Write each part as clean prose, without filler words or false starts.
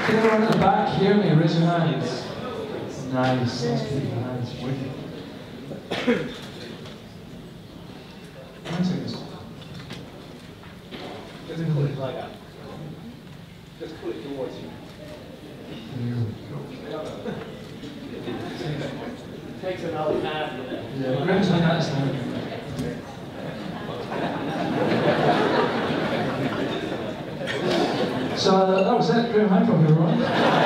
Can everyone at the back hear me? Raise your hands. Nice, that's pretty nice. Wicked. Can I take this? Just pull it like that. Just pull it towards you. There we go. It takes another hand, you know. Yeah, Graham's like that now. So that was it, Graham Hancock, everyone.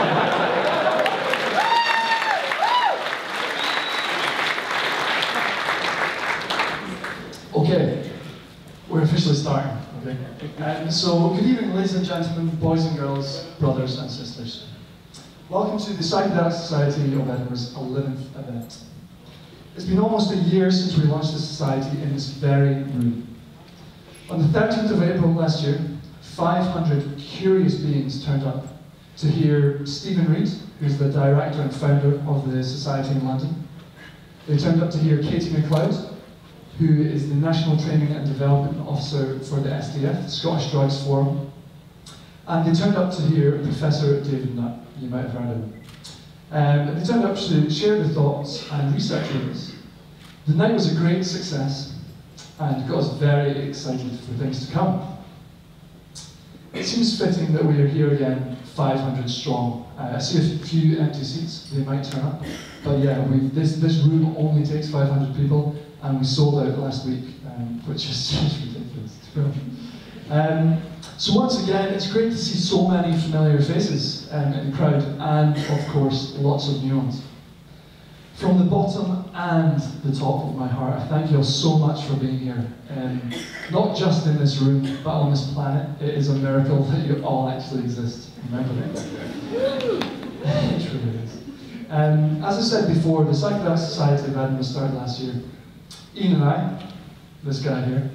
Okay, we're officially starting. Okay. So, good evening, ladies and gentlemen, boys and girls, brothers and sisters. Welcome to the Psychedelic Society of Edinburgh's 11th event. It's been almost a year since we launched the society in this very room. On the 13th of April last year, 500 curious beings turned up to hear Stephen Reid, who's the director and founder of the society in London. They turned up to hear Katie MacLeod, who is the National Training and Development Officer for the SDF, the Scottish Drugs Forum. And they turned up to hear Professor David Nutt. You might have heard of him. They turned up to share their thoughts and research with us. The night was a great success and got us very excited for things to come. It seems fitting that we are here again, 500 strong. I see a few empty seats, they might turn up. But yeah, this room only takes 500 people, and we sold out last week, which is just ridiculous. So once again, it's great to see so many familiar faces in the crowd, and of course, lots of new ones. From the bottom and the top of my heart, I thank you all so much for being here. Not just in this room, but on this planet. It is a miracle that you all actually exist. Remember that? It really is. As I said before, the Psychedelic Society of Edinburgh started last year. Ian and I, this guy here,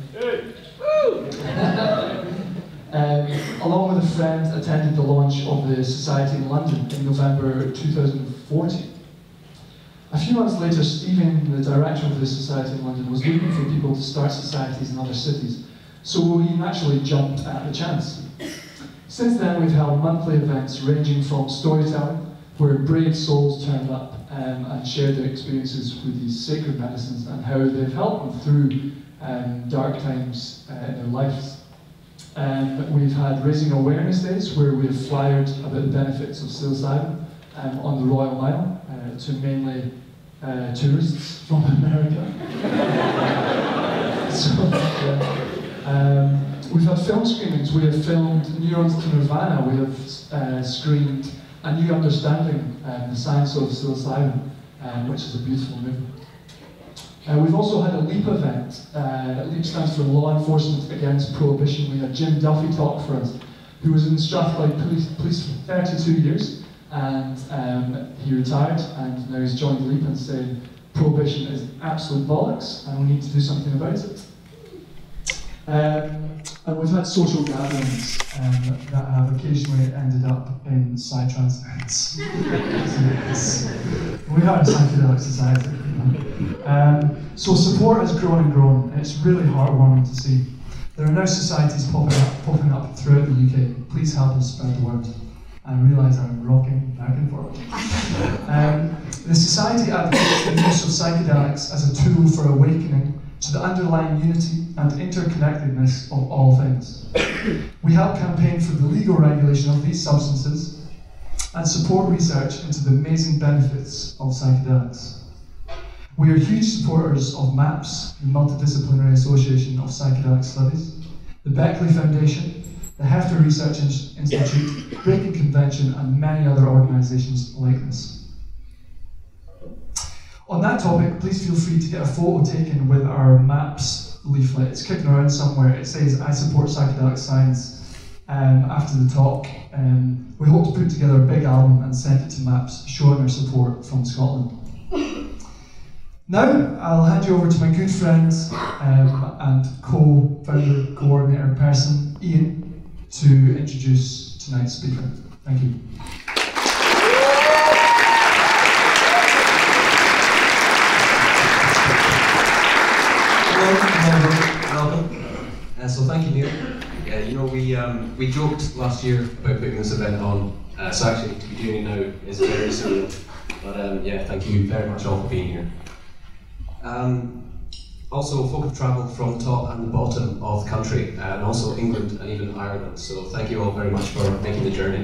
along with a friend, attended the launch of the society in London in November 2014. A few months later, Stephen, the director of the society in London, was looking for people to start societies in other cities, so we naturally jumped at the chance. Since then, we've held monthly events ranging from storytelling, where brave souls turned up and shared their experiences with these sacred medicines and how they've helped them through dark times in their lives. We've had raising awareness days where we've flyered about the benefits of psilocybin on the Royal Mile to mainly tourists from America. We've had film screenings. We have filmed Neurons to Nirvana. We have screened A New Understanding, the science of psilocybin, which is a beautiful movie. We've also had a LEAP event. LEAP stands for Law Enforcement Against Prohibition. We had Jim Duffy talk for us, who was in Strathclyde Police for 32 years, and he retired, and now he's joined LEAP and saying prohibition is absolute bollocks, and we need to do something about it. And we've had social gatherings that have occasionally ended up in psytrance events. We are a psychedelic society. So support has grown and grown, and it's really heartwarming to see. There are now societies popping up throughout the UK. Please help us spread the word. I realise I'm rocking back and forth. The society advocates the use of psychedelics as a tool for awakening to the underlying unity and interconnectedness of all things. We help campaign for the legal regulation of these substances and support research into the amazing benefits of psychedelics. We are huge supporters of MAPS, the Multidisciplinary Association of Psychedelic Studies, the Beckley Foundation, the Hefter Research Institute, Breaking Convention, and many other organisations like this. On that topic, please feel free to get a photo taken with our MAPS leaflet. It's kicking around somewhere. It says, "I support psychedelic science." After the talk, we hope to put together a big album and send it to MAPS, showing our support from Scotland. Now, I'll hand you over to my good friend and co-founder, coordinator person, Ian, to introduce tonight's speaker. Thank you. Welcome. So thank you, Neil. Yeah, you know, we joked last year about putting this event on, So actually, to be doing it now is very surreal. But yeah, thank you very much all for being here. Also, folk have travelled from the top and the bottom of the country, and also England and even Ireland. So thank you all very much for making the journey.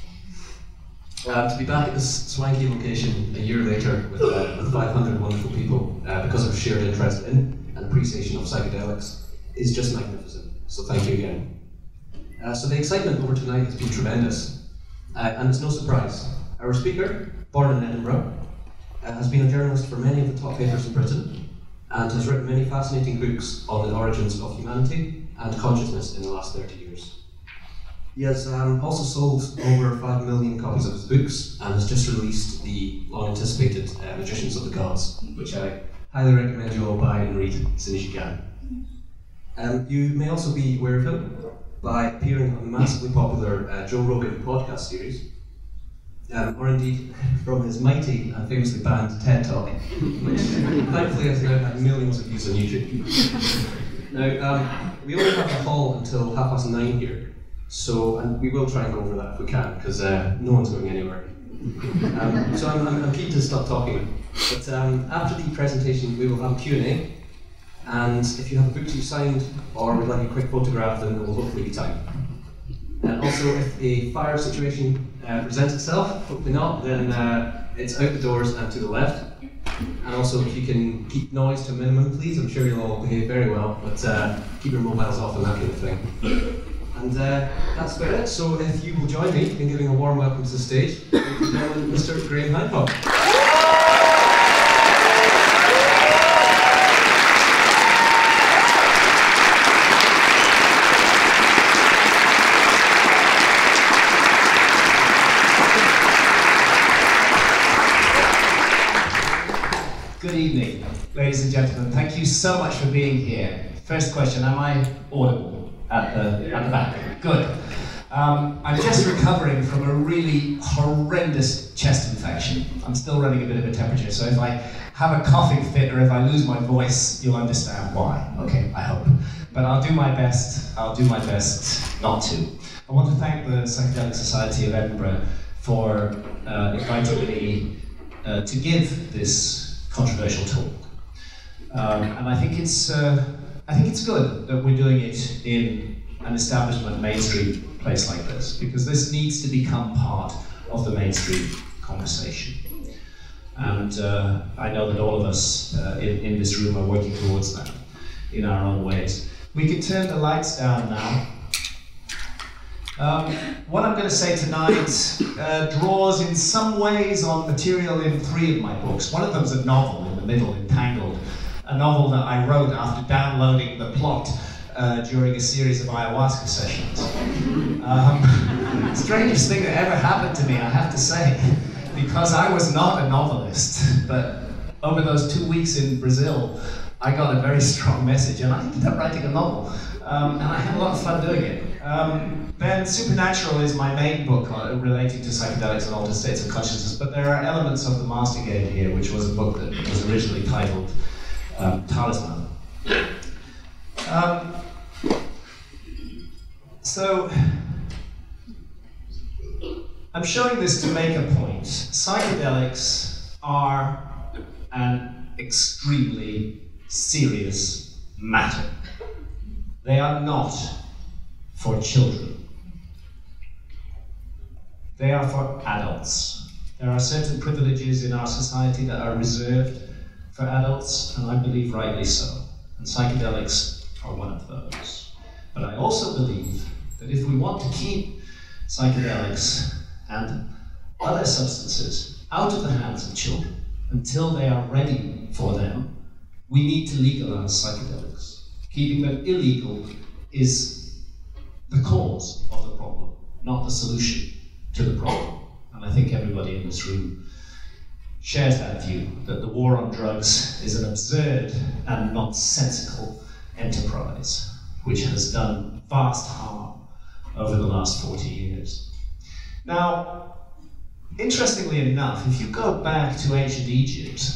To be back at this swanky location a year later with 500 wonderful people because of shared interest in and appreciation of psychedelics is just magnificent. So thank you again. So the excitement over tonight has been tremendous, and it's no surprise. Our speaker, born in Edinburgh, has been a journalist for many of the top papers in Britain, and has written many fascinating books on the origins of humanity and consciousness in the last 30 years. He has also sold over 5 million copies of his books, and has just released the long-anticipated Magicians of the Gods, which I highly recommend you all buy and read as soon as you can. You may also be aware of him by appearing on the massively popular Joe Rogan podcast series, or indeed from his mighty and famously banned TED Talk, which thankfully has now had millions of views on YouTube. Now, we only have the hall until 9:30 here, so and we will try and go over that if we can, because no one's going anywhere. So I'm keen to stop talking, but after the presentation we will have a Q&A, and if you have a book to signed or would like a quick photograph, then there will hopefully be time. Also, if a fire situation presents itself, hopefully not, then it's out the doors and to the left. And also, if you can keep noise to a minimum, please. I'm sure you'll all behave very well, but keep your mobiles off and that kind of thing. And that's about it. So if you will join me in giving a warm welcome to the stage, Mr. Graham Hancock. Good evening, ladies and gentlemen. Thank you so much for being here. First question, am I audible at the back? Good. I'm just recovering from a really horrendous chest infection. I'm still running a bit of a temperature, so if I have a coughing fit or if I lose my voice, you'll understand why. Okay, I hope. But I'll do my best not to. I want to thank the Psychedelic Society of Edinburgh for inviting me to give this controversial talk, and I think it's good that we're doing it in an establishment mainstream place like this, because this needs to become part of the mainstream conversation. And I know that all of us in this room are working towards that in our own ways. We can turn the lights down now. What I'm going to say tonight draws in some ways on material in 3 of my books. One of them's a novel in the middle, Entangled, a novel that I wrote after downloading the plot during a series of ayahuasca sessions. Strangest thing that ever happened to me, I have to say, because I was not a novelist, but over those 2 weeks in Brazil, I got a very strong message, and I ended up writing a novel, and I had a lot of fun doing it. Then Supernatural is my main book relating to psychedelics and altered states of consciousness, but there are elements of The Master Game here, which was a book that was originally titled Talisman. So, I'm showing this to make a point. Psychedelics are an extremely serious matter. They are not for children. They are for adults. There are certain privileges in our society that are reserved for adults, and I believe rightly so. And psychedelics are one of those. But I also believe that if we want to keep psychedelics and other substances out of the hands of children until they are ready for them, we need to legalize psychedelics. Keeping them illegal is the cause of the problem, not the solution to the problem. And I think everybody in this room shares that view, that the war on drugs is an absurd and nonsensical enterprise which has done vast harm over the last 40 years. Now, interestingly enough, if you go back to ancient Egypt,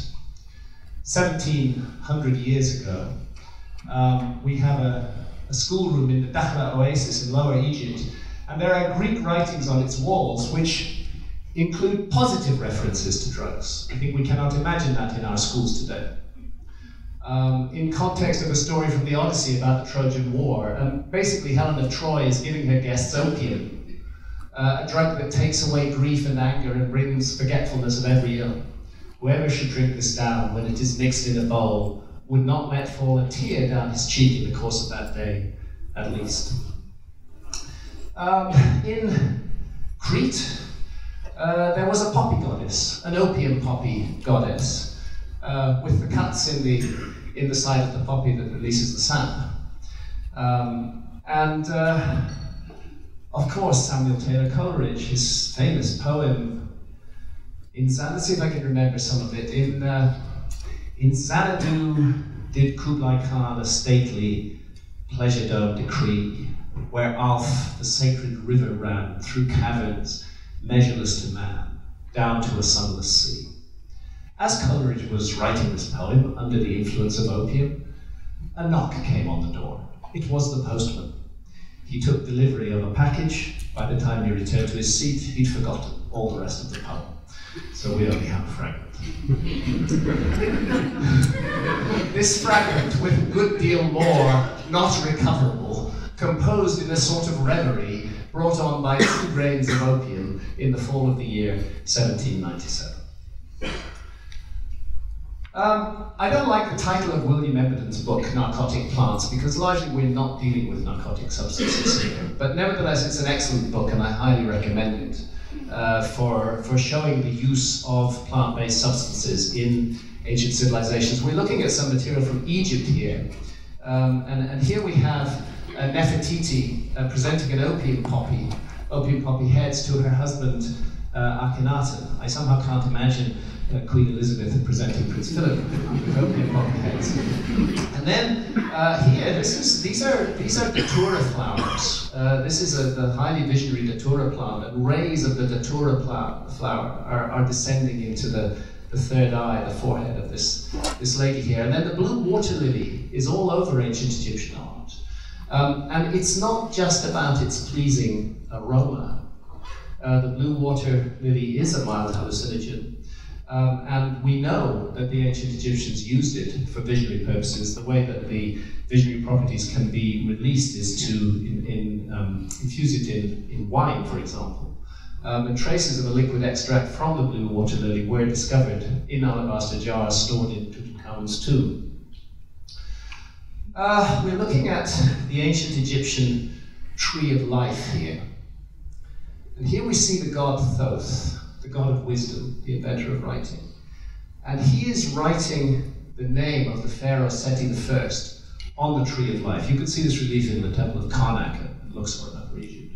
1700 years ago, we have a schoolroom in the Dakhla Oasis in Lower Egypt, And there are Greek writings on its walls which include positive references to drugs. I think we cannot imagine that in our schools today. In context of a story from the Odyssey about the Trojan War, basically Helen of Troy is giving her guests opium, a drug that takes away grief and anger and brings forgetfulness of every ill. Whoever should drink this down when it is mixed in a bowl would not let fall a tear down his cheek in the course of that day, at least. In Crete, there was a poppy goddess, an opium poppy goddess, with the cuts in the side of the poppy that releases the sap. Of course, Samuel Taylor Coleridge, his famous poem, let's see if I can remember some of it. In Xanadu did Kublai Khan a stately pleasure dome decree, where Alph, the sacred river, ran through caverns, measureless to man, down to a sunless sea. As Coleridge was writing this poem under the influence of opium, a knock came on the door. It was the postman. He took delivery of a package. By the time he returned to his seat, he'd forgotten all the rest of the poem. So we only have a fragment. This fragment, with a good deal more not recoverable, composed in a sort of reverie brought on by 2 grains of opium in the fall of the year 1797. I don't like the title of William Embedon's book, Narcotic Plants, because largely we're not dealing with narcotic substances here. But nevertheless, it's an excellent book, and I highly recommend it for showing the use of plant-based substances in ancient civilizations. We're looking at some material from Egypt here, and here we have Nefertiti presenting an opium poppy heads to her husband Akhenaten. I somehow can't imagine Queen Elizabeth presenting Prince Philip with opium poppy heads. And then here, these are datura flowers. This is the highly visionary datura plant, and rays of the datura flower are descending into the third eye, the forehead of this lady here. And then the blue water lily is all over ancient Egyptian art. And it's not just about its pleasing aroma. The blue water lily is a mild hallucinogen. And we know that the ancient Egyptians used it for visionary purposes. The way that the visionary properties can be released is to infuse it in wine, for example. And traces of a liquid extract from the blue water lily were discovered in alabaster jars stored in Tutankhamun's tomb. We're looking at the ancient Egyptian tree of life here. And here we see the god Thoth, the god of wisdom, the inventor of writing. And he is writing the name of the pharaoh Seti I on the tree of life. You can see this relief in the temple of Karnak in Luxor in Upper Egypt.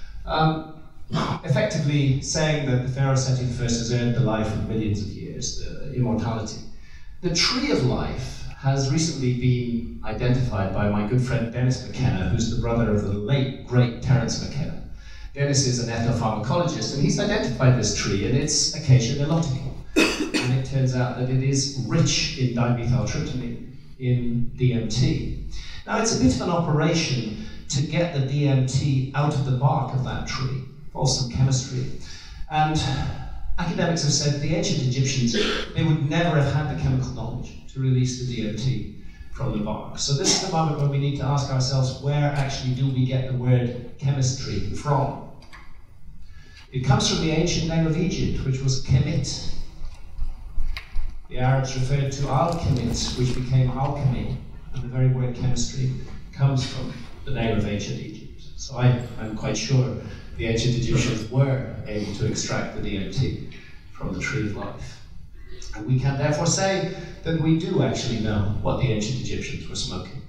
Effectively saying that the pharaoh Seti I has earned the life of millions of years, the immortality. The tree of life has recently been identified by my good friend Dennis McKenna, who's the brother of the late, great Terence McKenna. Dennis is an ethnopharmacologist, and he's identified this tree, and it's Acacia nilotica. And it turns out that it is rich in dimethyltryptamine, in DMT. Now, it's a bit of an operation to get the DMT out of the bark of that tree, involves some chemistry. And academics have said the ancient Egyptians, they would never have had the chemical knowledge to release the DMT from the bark. So this is the moment when we need to ask ourselves, where actually do we get the word chemistry from? It comes from the ancient name of Egypt, which was Kemet. The Arabs referred to al-Kemet, which became alchemy, and the very word chemistry comes from the name of ancient Egypt. So I'm quite sure the ancient Egyptians were able to extract the DMT from the tree of life. And we can therefore say that we do actually know what the ancient Egyptians were smoking.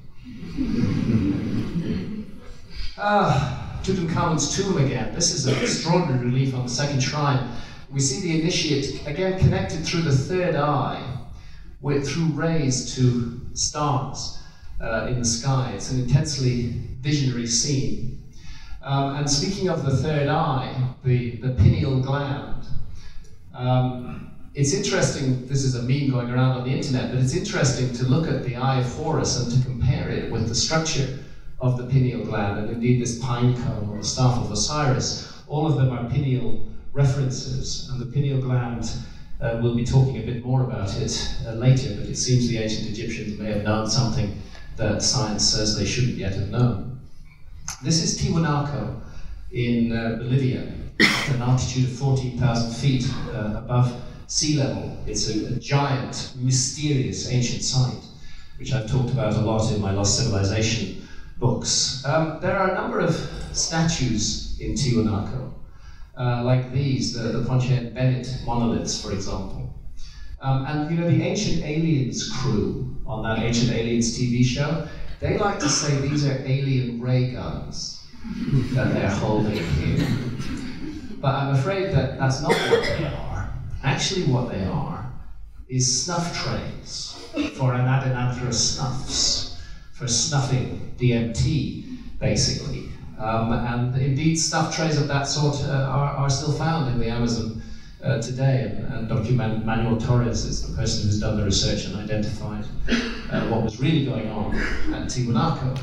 Tutankhamun's tomb again. This is an extraordinary relief on the second shrine. We see the initiate, again connected through the third eye, through rays to stars in the sky. It's an intensely visionary scene. And speaking of the third eye, the pineal gland, it's interesting, this is a meme going around on the internet, but it's interesting to look at the eye of Horus and to compare it with the structure of the pineal gland, and indeed this pine cone or the staff of Osiris, all of them are pineal references, and the pineal gland, we'll be talking a bit more about it later, but it seems the ancient Egyptians may have known something that science says they shouldn't yet have known. This is Tiwanaku in Bolivia, at an altitude of 14,000 feet above sea level. It's a giant, mysterious ancient site, which I've talked about a lot in my Lost Civilization books. There are a number of statues in Tiwanaku, like these, the Ponche and Bennett monoliths, for example. And you know, the Ancient Aliens crew on that Ancient Aliens TV show, they like to say these are alien ray guns that they're holding here. But I'm afraid that that's not what they are. Actually what they are is snuff trays for anadenanthera snuffs, for snuffing DMT, basically. And indeed snuff trays of that sort are still found in the Amazon today, and Dr. Manuel Torres is the person who's done the research and identified what was really going on at Tiwanaku.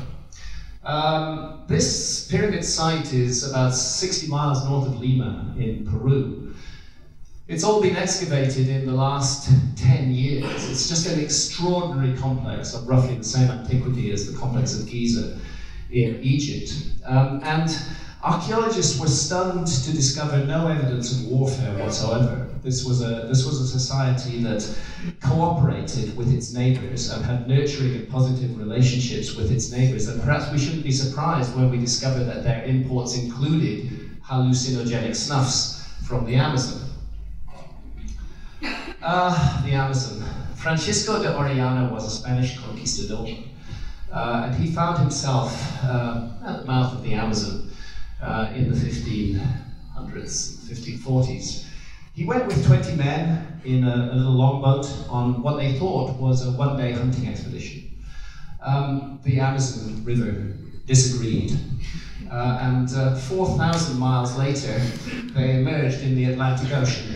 This pyramid site is about 60 miles north of Lima in Peru. It's all been excavated in the last 10 years. It's just an extraordinary complex of roughly the same antiquity as the complex of Giza in Egypt. And archaeologists were stunned to discover no evidence of warfare whatsoever. This was a society that cooperated with its neighbours and had nurturing and positive relationships with its neighbours. And perhaps we shouldn't be surprised when we discover that their imports included hallucinogenic snuffs from the Amazon. The Amazon. Francisco de Orellana was a Spanish conquistador, and he found himself at the mouth of the Amazon in the 1500s, 1540s. He went with 20 men in a little longboat on what they thought was a one-day hunting expedition. The Amazon River disagreed, and 4,000 miles later they emerged in the Atlantic Ocean,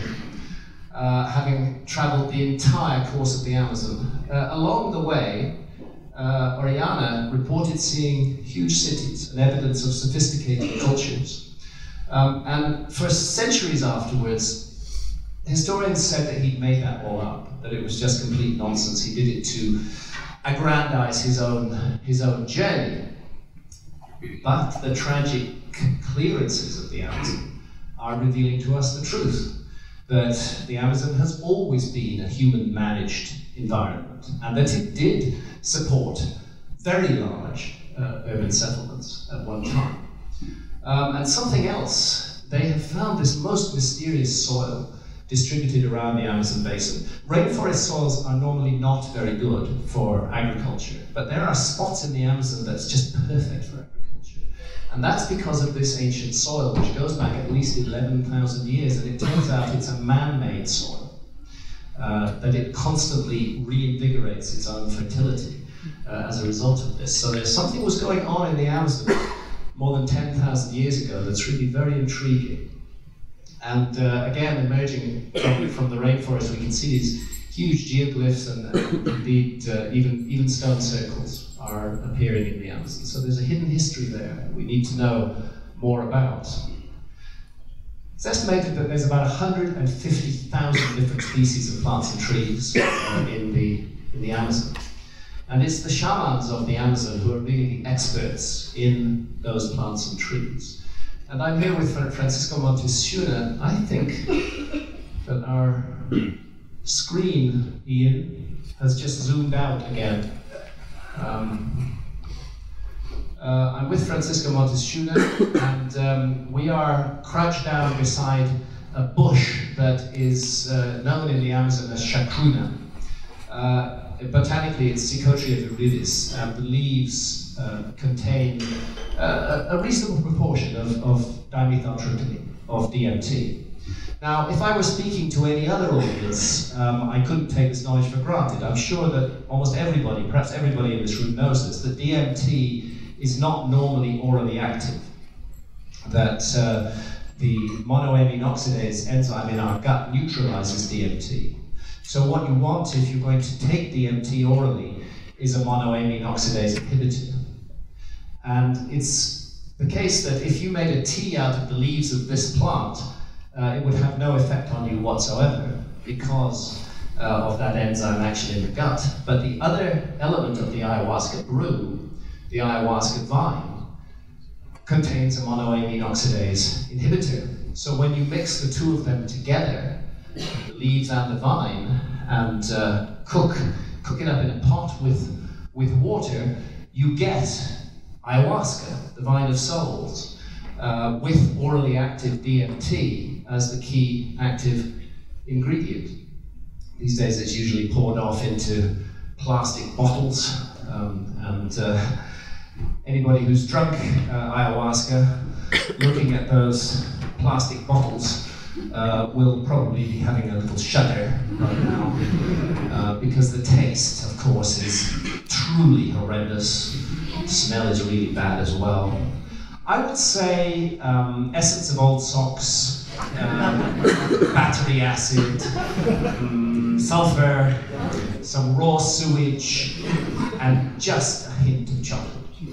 having travelled the entire course of the Amazon. Along the way, Orellana reported seeing huge cities and evidence of sophisticated cultures. And for centuries afterwards, historians said that he'd made that all up, that it was just complete nonsense. He did it to aggrandize his own journey. But the tragic clearances of the Amazon are revealing to us the truth, that the Amazon has always been a human-managed environment, and that it did support very large urban settlements at one time. And something else, they have found this most mysterious soil distributed around the Amazon basin. Rainforest soils are normally not very good for agriculture, but there are spots in the Amazon that's just perfect for agriculture. And that's because of this ancient soil, which goes back at least 11,000 years, and it turns out it's a man-made soil, that it constantly reinvigorates its own fertility as a result of this. So there's something was going on in the Amazon more than 10,000 years ago that's really very intriguing. And again, emerging from the rainforest, we can see these huge geoglyphs and indeed even stone circles are appearing in the Amazon. So there's a hidden history there that we need to know more about. It's estimated that there's about 150,000 different species of plants and trees in the Amazon. And it's the shamans of the Amazon who are really the experts in those plants and trees. And I'm here with Francisco Montesuna. I think that our screen, Ian, has just zoomed out again. I'm with Francisco Montesuna, and we are crouched down beside a bush that is known in the Amazon as chacruna. Botanically, it's Psychotria viridis, and the leaves contain a reasonable proportion of dimethyltryptamine, of DMT. Now, if I were speaking to any other audience, I couldn't take this knowledge for granted. I'm sure that almost everybody, perhaps everybody in this room knows this, that DMT is not normally orally active. That the monoamine oxidase enzyme in our gut neutralizes DMT. So what you want if you're going to take DMT orally is a monoamine oxidase inhibitor. And it's the case that if you made a tea out of the leaves of this plant, it would have no effect on you whatsoever because of that enzyme action in the gut. But the other element of the ayahuasca brew, the ayahuasca vine, contains a monoamine oxidase inhibitor. So when you mix the two of them together, the leaves and the vine, and cook it up in a pot with water, you get ayahuasca, the vine of souls, with orally active DMT as the key active ingredient. These days it's usually poured off into plastic bottles, and anybody who's drunk ayahuasca, looking at those plastic bottles, will probably be having a little shudder right now, because the taste, of course, is truly horrendous. The smell is really bad as well. I would say essence of old socks, battery acid, sulfur, some raw sewage, and just a hint of chocolate.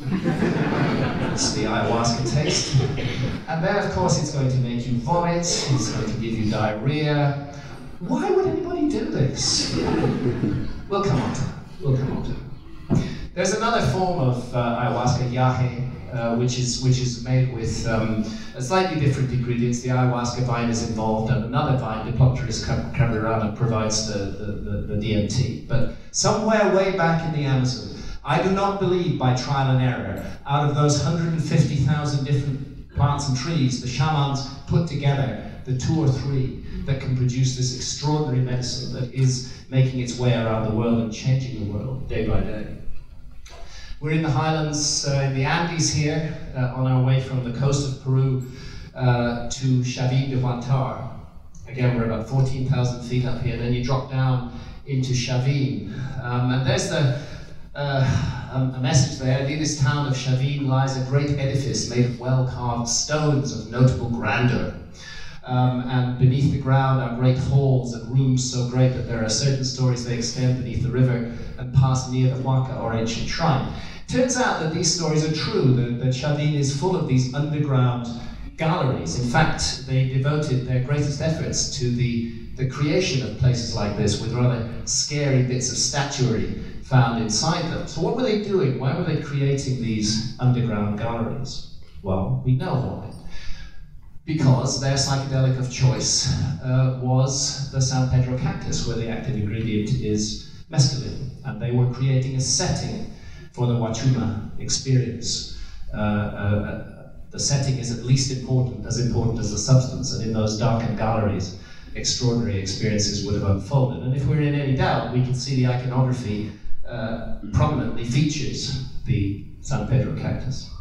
That's the ayahuasca taste. And then, of course, it's going to make you vomit, it's going to give you diarrhea. Why would anybody do this? We'll come on to that. We'll come on to that. There's another form of ayahuasca, yahe, which is made with slightly different ingredients. The ayahuasca vine is involved, and another vine, Diplopteris cabrerana, provides the DMT. But somewhere way back in the Amazon, I do not believe by trial and error, out of those 150,000 different plants and trees, the shamans put together the 2 or 3 that can produce this extraordinary medicine that is making its way around the world and changing the world day by day. We're in the highlands, in the Andes here, on our way from the coast of Peru to Chavin de Huantar. Again, we're about 14,000 feet up here, and then you drop down into Chavin. And there's a message there. Near this town of Chavin lies a great edifice made of well-carved stones of notable grandeur. And beneath the ground are great halls and rooms so great that there are certain stories they extend beneath the river and pass near the Huaca, or ancient shrine. Turns out that these stories are true, that Chavin is full of these underground galleries. In fact, they devoted their greatest efforts to the creation of places like this, with rather scary bits of statuary found inside them. So what were they doing? Why were they creating these underground galleries? Well, we know why. Because their psychedelic of choice was the San Pedro cactus, where the active ingredient is mescaline. And they were creating a setting for the Wachuma experience. The setting is at least as important as the substance, and in those darkened galleries, extraordinary experiences would have unfolded. And if we're in any doubt, we can see the iconography prominently features the San Pedro cactus.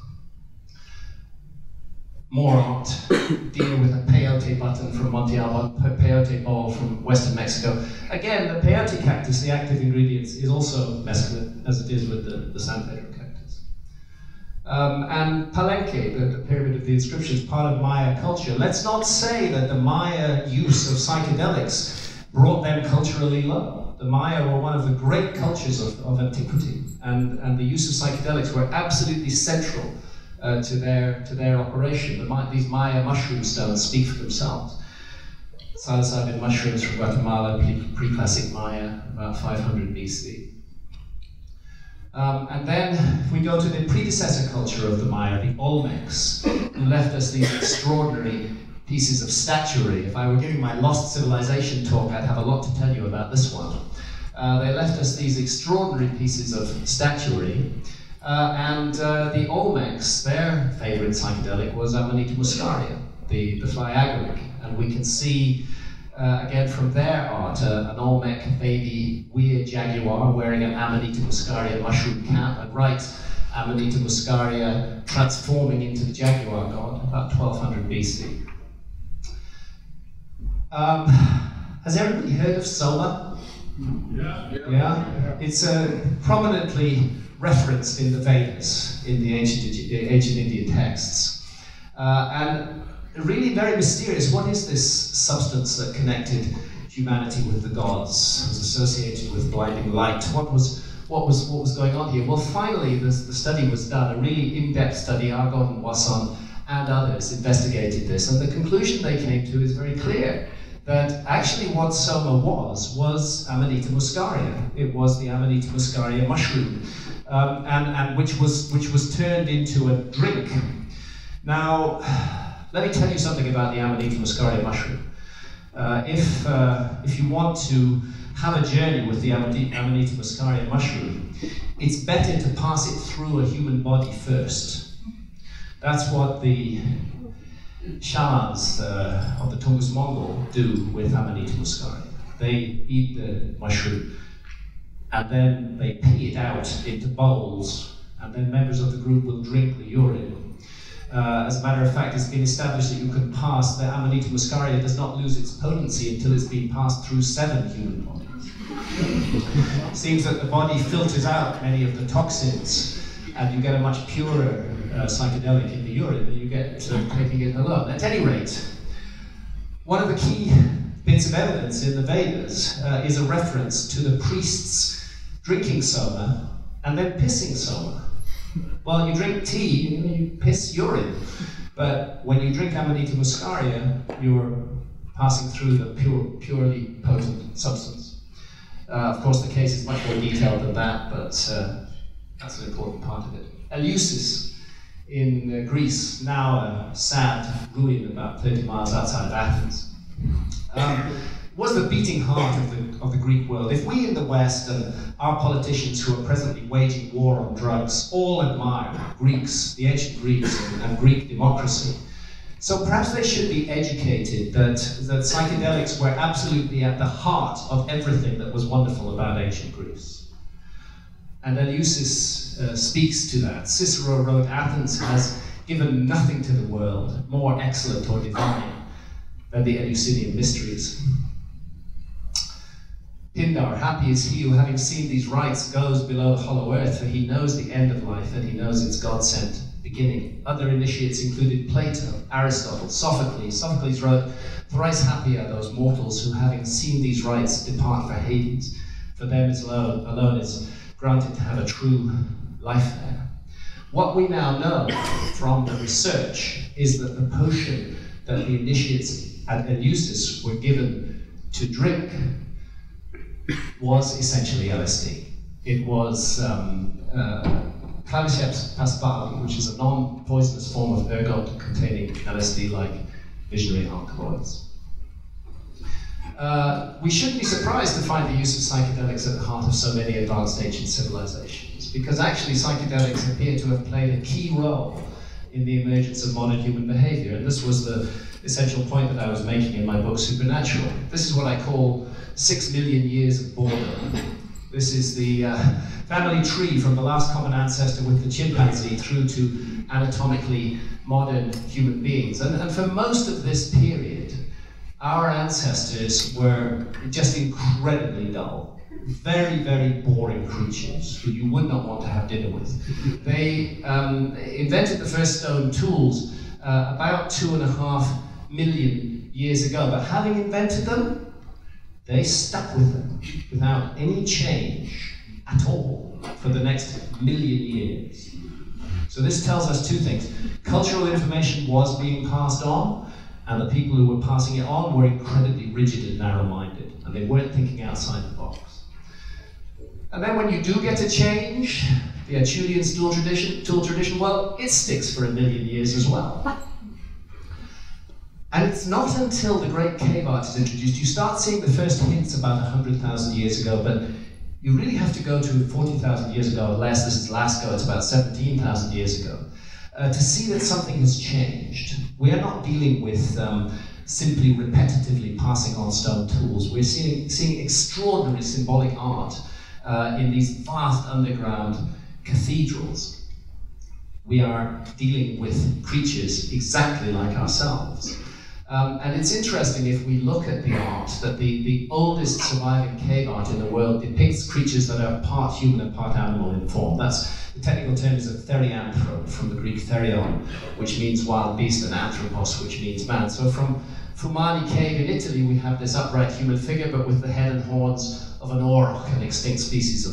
More art, deal with a peyote button from Monte Alba, peyote ball from Western Mexico. Again, the peyote cactus, the active ingredient, is also mescaline, as it is with the San Pedro cactus. And Palenque, the pyramid of the inscriptions, part of Maya culture. Let's not say that the Maya use of psychedelics brought them culturally low. The Maya were one of the great cultures of antiquity, and the use of psychedelics were absolutely central to their operation. These Maya mushroom stones speak for themselves. Psilocybin mushrooms from Guatemala, pre-classic Maya, about 500 BC. And then if we go to the predecessor culture of the Maya, the Olmecs, who left us these extraordinary pieces of statuary. If I were giving my Lost Civilization talk, I'd have a lot to tell you about this one. They left us these extraordinary pieces of statuary. And the Olmecs, their favorite psychedelic was Amanita muscaria, the fly agaric. And we can see, again from their art, an Olmec baby weird jaguar wearing an Amanita muscaria mushroom cap, and right, Amanita muscaria transforming into the jaguar god, about 1200 BC. Has everybody heard of Soma? Yeah? It's prominently referenced in the Vedas, in the ancient Indian texts. And really very mysterious. What is this substance that connected humanity with the gods, was associated with blinding light? What what was going on here? Well, finally, the study was done, a really in-depth study. Argon and Wasson and others investigated this, and the conclusion they came to is very clear, that actually what soma was Amanita muscaria. It was the Amanita muscaria mushroom, and which was turned into a drink. Now, let me tell you something about the Amanita muscaria mushroom. If you want to have a journey with the Amanita muscaria mushroom, it's better to pass it through a human body first. That's what the shamans of the Tungus Mongol do with Amanita muscaria. They eat the mushroom and then they pee it out into bowls, and then members of the group will drink the urine. As a matter of fact, it's been established that you can pass, the Amanita muscaria does not lose its potency until it's been passed through 7 human bodies. It seems that the body filters out many of the toxins, and you get a much purer psychedelic in the urine than you get taking it alone. At any rate, one of the key bits of evidence in the Vedas is a reference to the priests drinking soma and then pissing soma. Well, you drink tea, you piss urine, but when you drink Amanita muscaria, you're passing through the purely potent substance. Of course, the case is much more detailed than that, but that's an important part of it. Eleusis in Greece, now a sad ruin about 30 miles outside of Athens, was the beating heart of the Greek world. If we in the West and our politicians who are presently waging war on drugs all admire Greeks, the ancient Greeks and Greek democracy, so perhaps they should be educated that psychedelics were absolutely at the heart of everything that was wonderful about ancient Greece. And Eleusis speaks to that. Cicero wrote, Athens has given nothing to the world more excellent or divine than the Eleusinian mysteries. Pindar, happy is he who, having seen these rites, goes below the hollow earth, for he knows the end of life and he knows its God-sent beginning. Other initiates included Plato, Aristotle, Sophocles. Sophocles wrote, thrice happy are those mortals who, having seen these rites, depart for Hades. For them alone is granted to have a true life there. What we now know from the research is that the potion that the initiates at Eleusis were given to drink was essentially LSD. It was Claviceps pasipali, which is a non-poisonous form of ergot containing LSD-like visionary alkaloids. We shouldn't be surprised to find the use of psychedelics at the heart of so many advanced ancient civilizations, because actually psychedelics appear to have played a key role in the emergence of modern human behavior, and this was the essential point that I was making in my book, Supernatural. This is what I call 6 million years of boredom. This is the family tree from the last common ancestor with the chimpanzee through to anatomically modern human beings. And for most of this period, our ancestors were just incredibly dull. Very, very boring creatures who you would not want to have dinner with. They invented the first stone tools about 2.5 million years ago, but having invented them, they stuck with them without any change at all for the next million years. So this tells us two things. Cultural information was being passed on, and the people who were passing it on were incredibly rigid and narrow-minded, and they weren't thinking outside the box. And then when you do get a change, the Acheulean tool tradition, well, it sticks for 1 million years as well. And it's not until the great cave art is introduced, you start seeing the first hints about 100,000 years ago, but you really have to go to 40,000 years ago or less. This is Lascaux, it's about 17,000 years ago, to see that something has changed. We are not dealing with simply repetitively passing on stone tools. We're seeing extraordinary symbolic art in these vast underground cathedrals. We are dealing with creatures exactly like ourselves. And it's interesting if we look at the art, that the oldest surviving cave art in the world depicts creatures that are part human and part animal in form. The technical term is a therianthrope, from the Greek therion, which means wild beast, and anthropos, which means man. So from Fumani Cave in Italy, we have this upright human figure, but with the head and horns of an auroch, an extinct species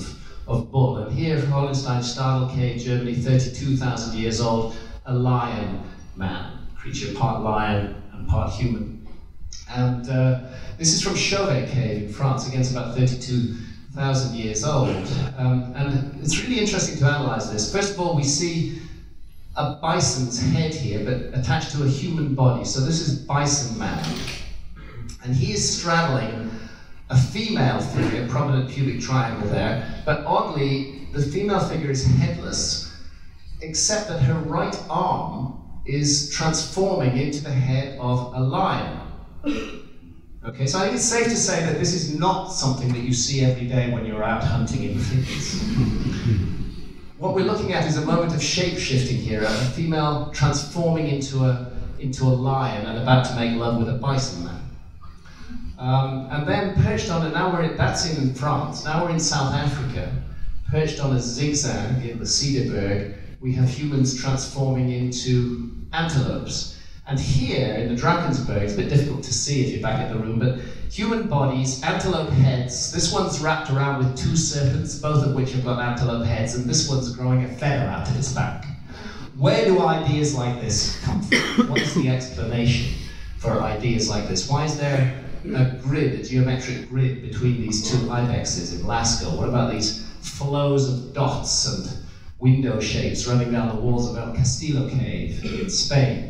of bull. And here, Hollenstein Stadel Cave, Germany, 32,000 years old, a lion man, creature part lion and part human. And this is from Chauvet Cave in France, again, it's about 32,000 years old. And it's really interesting to analyze this. First of all, we see a bison's head here, but attached to a human body. So this is Bison Man. And he is straddling a female figure, prominent pubic triangle there, but oddly, the female figure is headless, except that her right arm is transforming into the head of a lion. Okay, so I think it's safe to say that this is not something that you see every day when you're out hunting in thickets. What we're looking at is a moment of shape-shifting here, a female transforming into a lion and about to make love with a bison man. And then perched on, that's in France, now we're in South Africa, perched on a zigzag in the Cederberg, we have humans transforming into antelopes. And here in the Drakensberg, it's a bit difficult to see if you're back at the room, but human bodies, antelope heads, this one's wrapped around with two serpents, both of which have got antelope heads, and this one's growing a feather out of its back. Where do ideas like this come from? What is the explanation for ideas like this? Why is there a grid, a geometric grid between these two ibexes in Lascaux? What about these flows of dots and window shapes running down the walls of El Castillo Cave in Spain?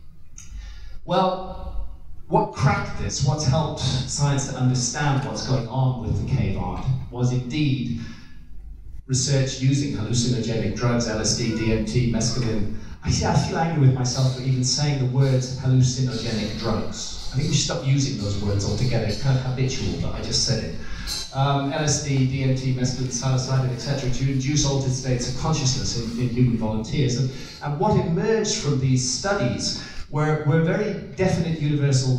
Well, what cracked this, what's helped science to understand what's going on with the cave art, was indeed research using hallucinogenic drugs, LSD, DMT, mescaline. I feel angry with myself for even saying the words hallucinogenic drugs. I think we should stop using those words altogether. It's kind of habitual, but I just said it. LSD, DMT, mescaline, psilocybin, etc., to induce altered states of consciousness in human volunteers. And what emerged from these studies were very definite universal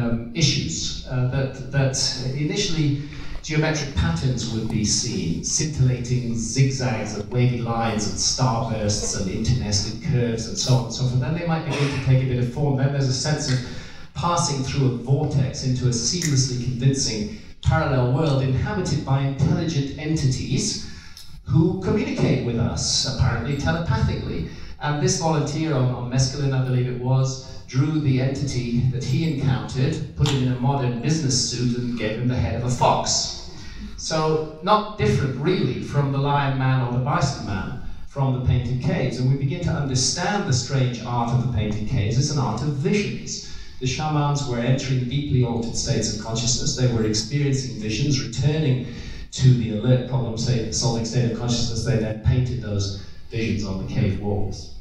issues that initially geometric patterns would be seen, scintillating zigzags of wavy lines and starbursts and internested curves and so on and so forth. Then they might begin to take a bit of form. Then there's a sense of passing through a vortex into a seamlessly convincing parallel world inhabited by intelligent entities who communicate with us, apparently telepathically. And this volunteer on mescaline, I believe it was, drew the entity that he encountered, put it in a modern business suit and gave him the head of a fox. So not different really from the lion man or the bison man from the painted caves. And we begin to understand the strange art of the painted caves as an art of visions. The shamans were entering deeply altered states of consciousness. They were experiencing visions, returning to the alert problem-solving state of consciousness. They then painted those visions on the cave walls.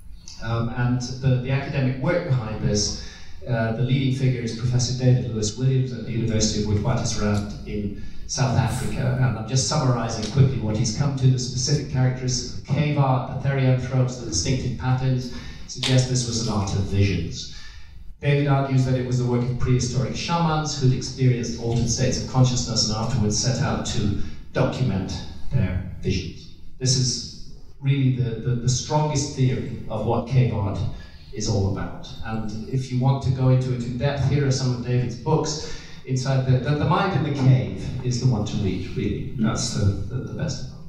And the academic work behind this, the leading figure is Professor David Lewis Williams at the University of Witwatersrand in South Africa. And I'm just summarizing quickly what he's come to. The specific characteristics of cave art, the therianthropes, the distinctive patterns, suggest this was an art of visions. David argues that it was the work of prehistoric shamans who'd experienced altered states of consciousness and afterwards set out to document their visions. This is really the strongest theory of what cave art is all about. And if you want to go into it in depth, here are some of David's books. Inside the Mind in the Cave is the one to read, really. That's the best of them.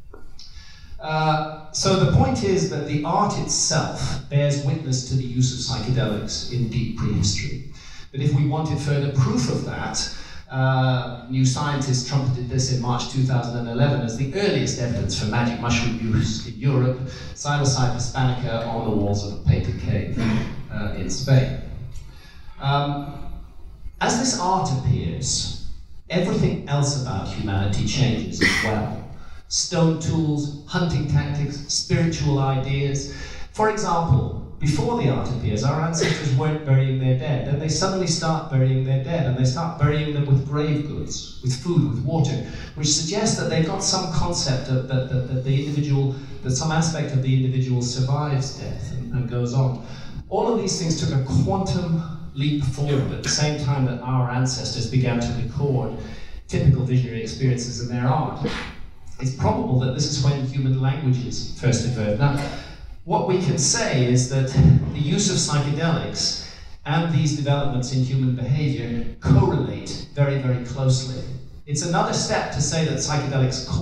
So the point is that the art itself bears witness to the use of psychedelics in deep prehistory. But if we wanted further proof of that, New Scientist trumpeted this in March 2011 as the earliest evidence for magic mushroom use in Europe, Psilocybe hispanica on the walls of a painted cave in Spain. As this art appears, everything else about humanity changes as well. Stone tools, hunting tactics, spiritual ideas. For example, before the art appears, our ancestors weren't burying their dead. Then they suddenly start burying their dead, and they start burying them with grave goods, with food, with water, which suggests that they've got some concept that that some aspect of the individual survives death and goes on. All of these things took a quantum leap forward at the same time that our ancestors began to record typical visionary experiences in their art. It's probable that this is when human languages first evolved. Now, what we can say is that the use of psychedelics and these developments in human behavior correlate very, very closely. It's another step to say that psychedelics caused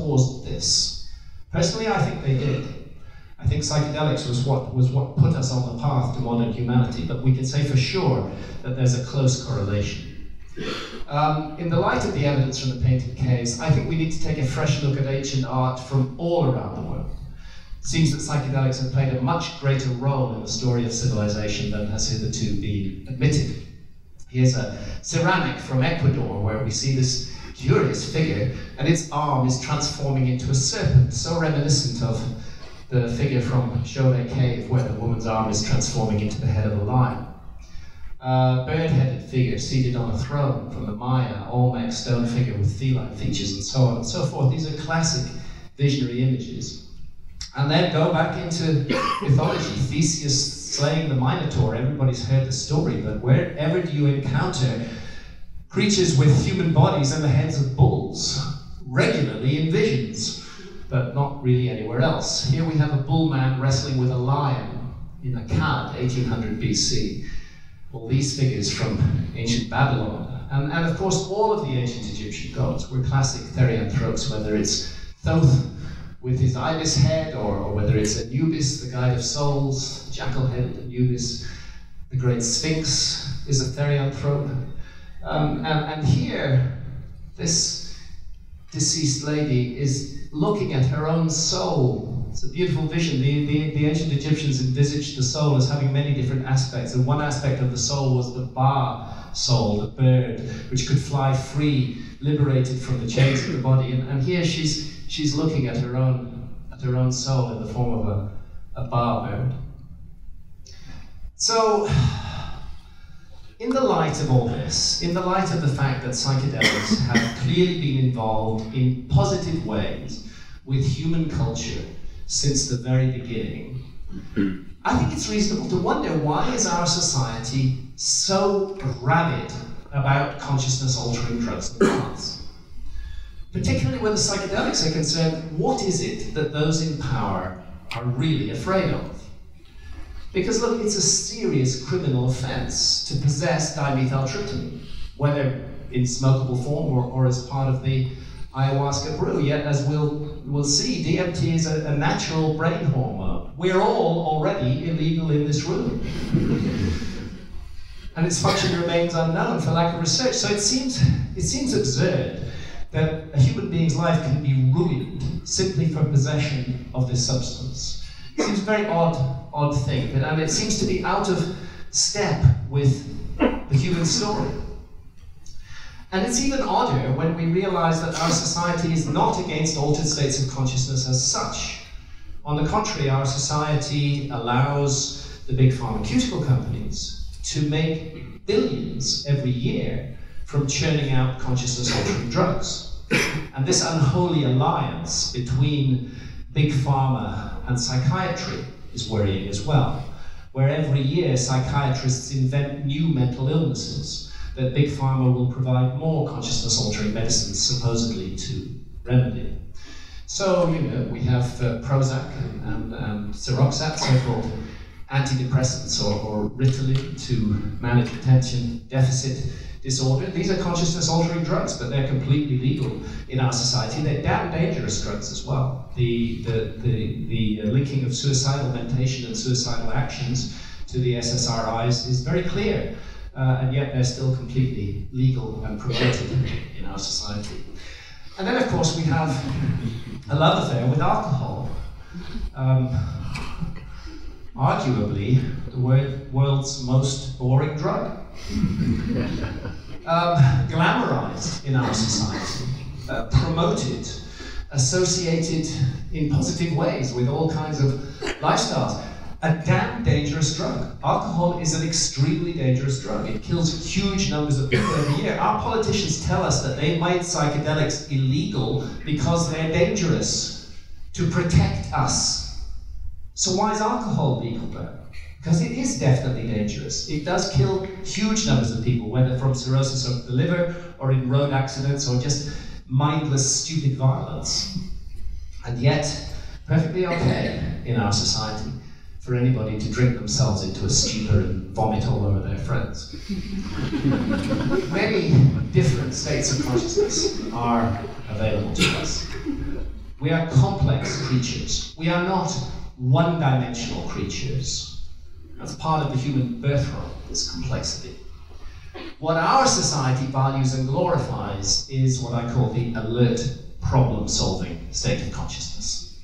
this? Personally, I think they did. I think psychedelics was what put us on the path to modern humanity, but we can say for sure that there's a close correlation. In the light of the evidence from the painted caves, I think we need to take a fresh look at ancient art from all around the world. It seems that psychedelics have played a much greater role in the story of civilization than has hitherto been admitted. Here's a ceramic from Ecuador where we see this curious figure, and its arm is transforming into a serpent, so reminiscent of the figure from Juro Cave where the woman's arm is transforming into the head of a lion. Bird-headed figure seated on a throne from the Maya, Olmec stone figure with feline features and so on and so forth. These are classic visionary images. And then go back into mythology. Theseus slaying the Minotaur. Everybody's heard the story, but wherever do you encounter creatures with human bodies and the heads of bulls? Regularly in visions, but not really anywhere else. Here we have a bull man wrestling with a lion in Akkad, 1800 BC. All these figures from ancient Babylon. And of course, all of the ancient Egyptian gods were classic therianthropes, whether it's Thoth with his ibis head, or whether it's Anubis, the guide of souls, jackal-headed Anubis. The great Sphinx is a therianthrope. And here, this deceased lady is looking at her own soul. It's a beautiful vision. The ancient Egyptians envisaged the soul as having many different aspects, and one aspect of the soul was the Ba soul, the bird, which could fly free, liberated from the chains of the body. And here she's looking at her own soul in the form of a Ba bird. So, in the light of all this, in the light of the fact that psychedelics have clearly been involved in positive ways with human culture since the very beginning, I think it's reasonable to wonder, why is our society so rabid about consciousness-altering drugs and paths? Particularly where the psychedelics are concerned, what is it that those in power are really afraid of? Because look, it's a serious criminal offense to possess dimethyltryptamine, whether in smokable form or as part of the ayahuasca brew. Yet, as we'll see, DMT is a natural brain hormone. We're all already illegal in this room. And its function remains unknown for lack of research. So it seems absurd that a human being's life can be ruined simply for possession of this substance. It seems a very odd thing, and it seems to be out of step with the human story. And it's even odder when we realize that our society is not against altered states of consciousness as such. On the contrary, our society allows the big pharmaceutical companies to make billions every year from churning out consciousness-altering drugs. And this unholy alliance between big pharma and psychiatry is worrying as well, where every year psychiatrists invent new mental illnesses that big pharma will provide more consciousness-altering medicines supposedly to remedy. So, you know, we have Prozac and Seroxat, so-called antidepressants, or Ritalin to manage attention deficit disorder. These are consciousness-altering drugs, but they're completely legal in our society. They're damn dangerous drugs as well. The linking of suicidal mentation and suicidal actions to the SSRIs is very clear, and yet they're still completely legal and promoted in our society. And then, of course, we have a love affair with alcohol. Arguably, the world's most boring drug. Glamorized in our society, promoted, associated in positive ways with all kinds of lifestyles. A damn dangerous drug. Alcohol is an extremely dangerous drug. It kills huge numbers of people every year. Our politicians tell us that they made psychedelics illegal because they're dangerous, to protect us. So why is alcohol legal then? Because it is definitely dangerous. It does kill huge numbers of people, whether from cirrhosis of the liver, or in road accidents, or just mindless, stupid violence. And yet, perfectly okay in our society for anybody to drink themselves into a stupor and vomit all over their friends. Many different states of consciousness are available to us. We are complex creatures. We are not one-dimensional creatures. That's part of the human birthright, this complexity. What our society values and glorifies is what I call the alert, problem-solving state of consciousness.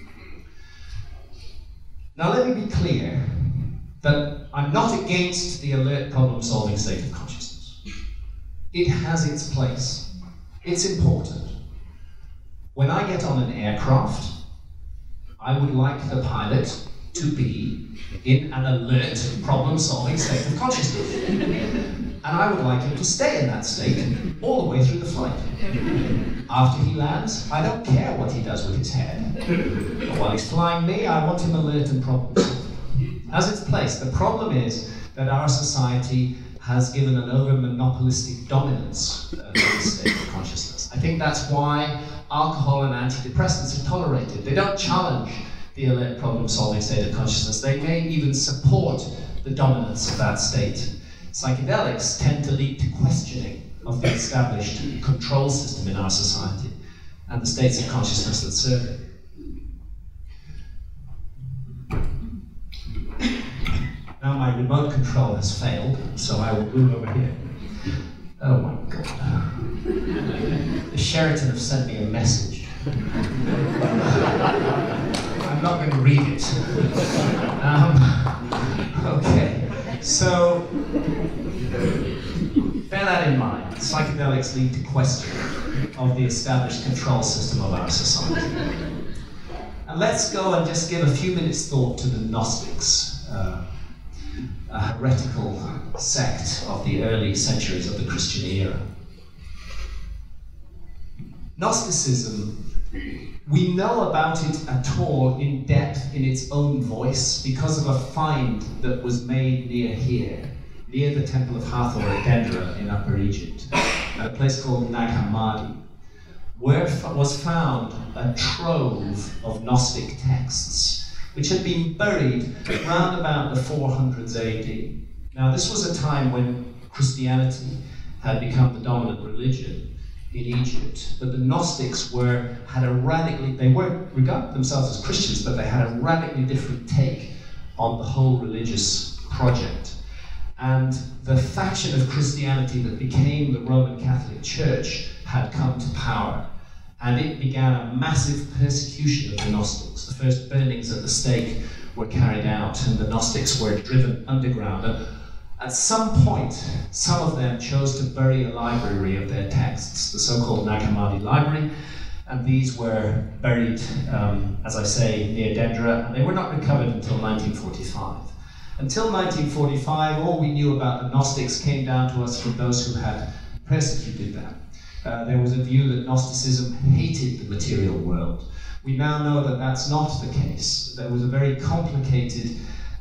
Now let me be clear that I'm not against the alert, problem-solving state of consciousness. It has its place. It's important. When I get on an aircraft, I would like the pilot to be in an alert, problem-solving state of consciousness. And I would like him to stay in that state all the way through the flight. After he lands, I don't care what he does with his head. But while he's flying me, I want him alert and problem-solving. Has its place. The problem is that our society has given an over-monopolistic dominance to this state of consciousness. I think that's why alcohol and antidepressants are tolerated. They don't challenge the alert problem-solving state of consciousness. They may even support the dominance of that state. Psychedelics tend to lead to questioning of the established control system in our society and the states of consciousness that serve it. Now my remote control has failed, so I will move over here. Oh my God. The Sheraton have sent me a message. I'm not going to read it. Okay, so bear that in mind. Psychedelics lead to questioning of the established control system of our society. And let's go and just give a few minutes thought to the Gnostics, a heretical sect of the early centuries of the Christian era. Gnosticism, we know about it at all in depth in its own voice because of a find that was made near here, near the Temple of Hathor at Edinburgh in Upper Egypt, at a place called Nag Hammadi, where was found a trove of Gnostic texts which had been buried around about the 400s AD. Now this was a time when Christianity had become the dominant religion in Egypt, but the Gnostics had a radically, they weren't regarded themselves as Christians, but they had a radically different take on the whole religious project. And the faction of Christianity that became the Roman Catholic Church had come to power. And it began a massive persecution of the Gnostics. The first burnings at the stake were carried out, and the Gnostics were driven underground. And at some point, some of them chose to bury a library of their texts, the so-called Nag Hammadi Library, and these were buried, as I say, near Edinburgh, and they were not recovered until 1945. Until 1945, all we knew about the Gnostics came down to us from those who had persecuted them. There was a view that Gnosticism hated the material world. We now know that that's not the case. There was a very complicated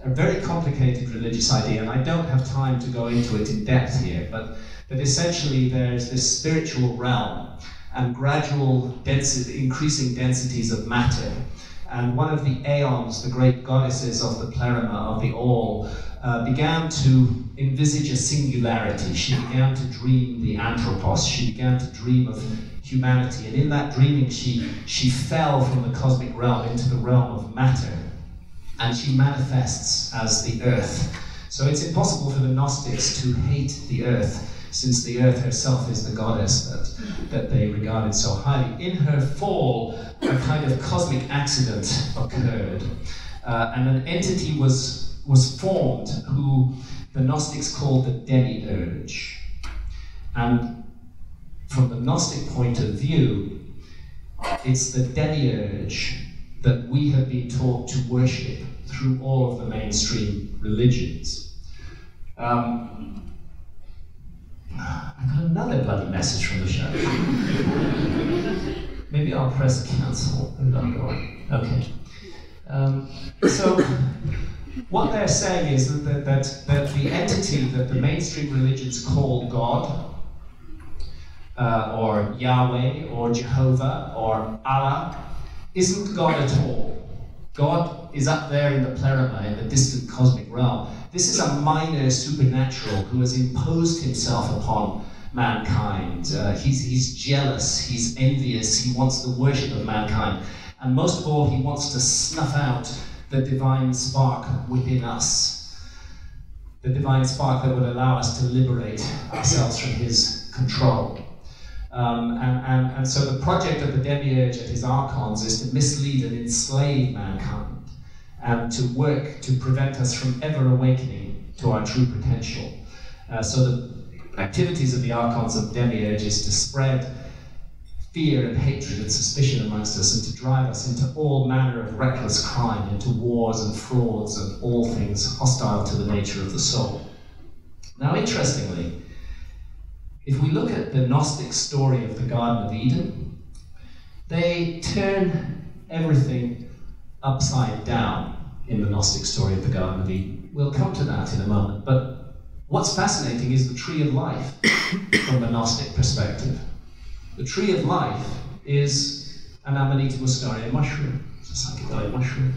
religious idea, and I don't have time to go into it in depth here, but essentially there's this spiritual realm and gradual increasing densities of matter. And one of the Aeons, the great goddesses of the pleroma, of the all, began to envisage a singularity. She began to dream the anthropos. She began to dream of humanity. And in that dreaming, she fell from the cosmic realm into the realm of matter. And she manifests as the earth. So it's impossible for the Gnostics to hate the earth, since the earth herself is the goddess that they regarded so highly. In her fall, a kind of cosmic accident occurred, and an entity was formed who the Gnostics called the demiurge. And from the Gnostic point of view, it's the demiurge that we have been taught to worship through all of the mainstream religions. I got another bloody message from the show. Maybe I'll press cancel and I'll go on. Okay. So what they're saying is that the entity that the mainstream religions call God, or Yahweh, or Jehovah, or Allah, isn't God at all. God is up there in the pleroma, in the distant cosmic realm. This is a minor supernatural who has imposed himself upon mankind. He's jealous, he's envious, he wants the worship of mankind. And most of all, he wants to snuff out the divine spark within us. The divine spark that would allow us to liberate ourselves from his control. And so the project of the demiurge and his archons is to mislead and enslave mankind and to work to prevent us from ever awakening to our true potential. So the activities of the archons and demiurge is to spread fear and hatred and suspicion amongst us and to drive us into all manner of reckless crime, into wars and frauds and all things hostile to the nature of the soul. Now, interestingly, if we look at the Gnostic story of the Garden of Eden, they turn everything upside down in the Gnostic story of the Garden of Eden. We'll come to that in a moment, but what's fascinating is the tree of life from the Gnostic perspective. The tree of life is an Amanita muscaria mushroom. It's a psychedelic mushroom.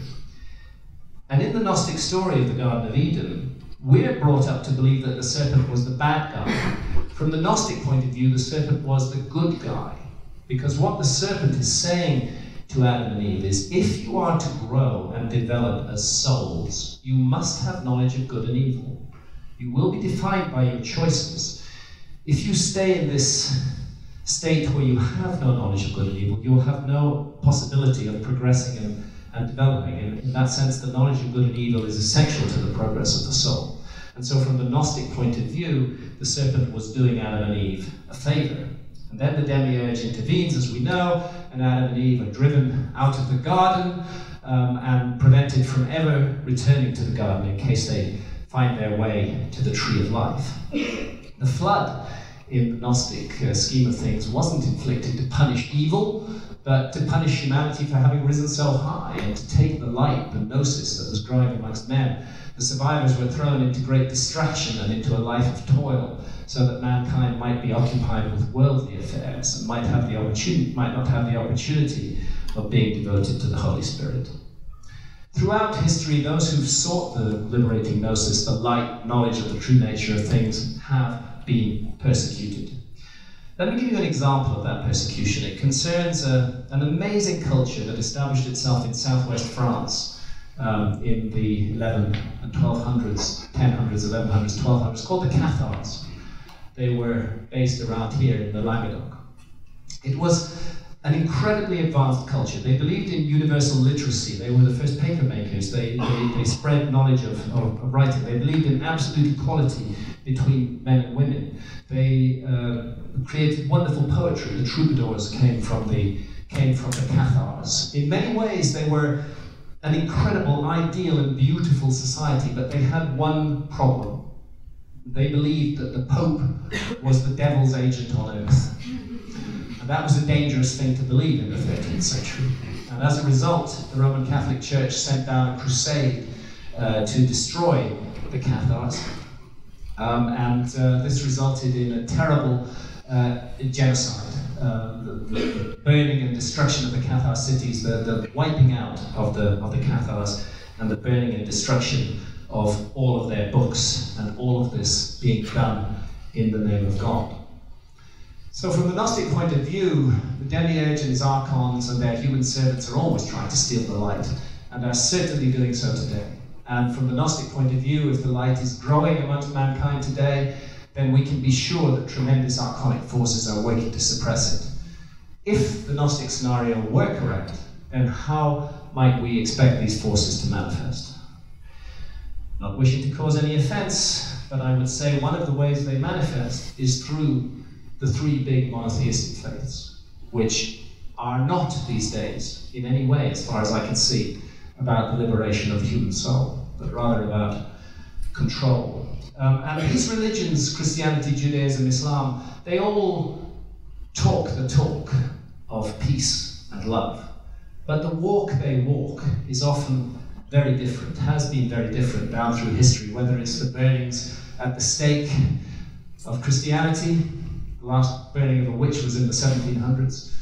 And in the Gnostic story of the Garden of Eden, we're brought up to believe that the serpent was the bad guy. From the Gnostic point of view, the serpent was the good guy. Because what the serpent is saying to Adam and Eve is, if you are to grow and develop as souls, you must have knowledge of good and evil. You will be defined by your choices. If you stay in this state where you have no knowledge of good and evil, you'll have no possibility of progressing and developing. In that sense, the knowledge of good and evil is essential to the progress of the soul. And so from the Gnostic point of view, the serpent was doing Adam and Eve a favor. And then the demiurge intervenes, as we know, and Adam and Eve are driven out of the garden and prevented from ever returning to the garden in case they find their way to the tree of life. The flood in the Gnostic scheme of things wasn't inflicted to punish evil, but to punish humanity for having risen so high and to take the light, the gnosis that was growing amongst men. The survivors were thrown into great distraction and into a life of toil, so that mankind might be occupied with worldly affairs and might not have the opportunity of being devoted to the Holy Spirit. Throughout history, those who've sought the liberating gnosis, the light knowledge of the true nature of things, have been persecuted. Let me give you an example of that persecution. It concerns an amazing culture that established itself in southwest France in the 11 and 1200s, 1000s, 1100s, 1200s, called the Cathars. They were based around here in the Languedoc. It was an incredibly advanced culture. They believed in universal literacy. They were the first paper makers. They spread knowledge of writing. They believed in absolute equality between men and women. They created wonderful poetry. The troubadours came from the Cathars. In many ways, they were an incredible, ideal, and beautiful society, but they had one problem. They believed that the Pope was the devil's agent on earth. And that was a dangerous thing to believe in the 13th century. And as a result, the Roman Catholic Church sent down a crusade to destroy the Cathars. This resulted in a terrible genocide. The burning and destruction of the Cathar cities, the wiping out of the Cathars, and the burning and destruction of all of their books, and all of this being done in the name of God. So from the Gnostic point of view, the demiurge and his archons and their human servants are always trying to steal the light, and are certainly doing so today. And from the Gnostic point of view, if the light is growing amongst mankind today, then we can be sure that tremendous archonic forces are working to suppress it. If the Gnostic scenario were correct, then how might we expect these forces to manifest? Not wishing to cause any offense, but I would say one of the ways they manifest is through the three big monotheistic faiths, which are not these days, in any way, as far as I can see, about the liberation of the human soul, but rather about control. And these religions, Christianity, Judaism, Islam, they all talk the talk of peace and love. But the walk they walk is often very different, has been very different down through history, whether it's the burnings at the stake of Christianity, the last burning of a witch was in the 1700s,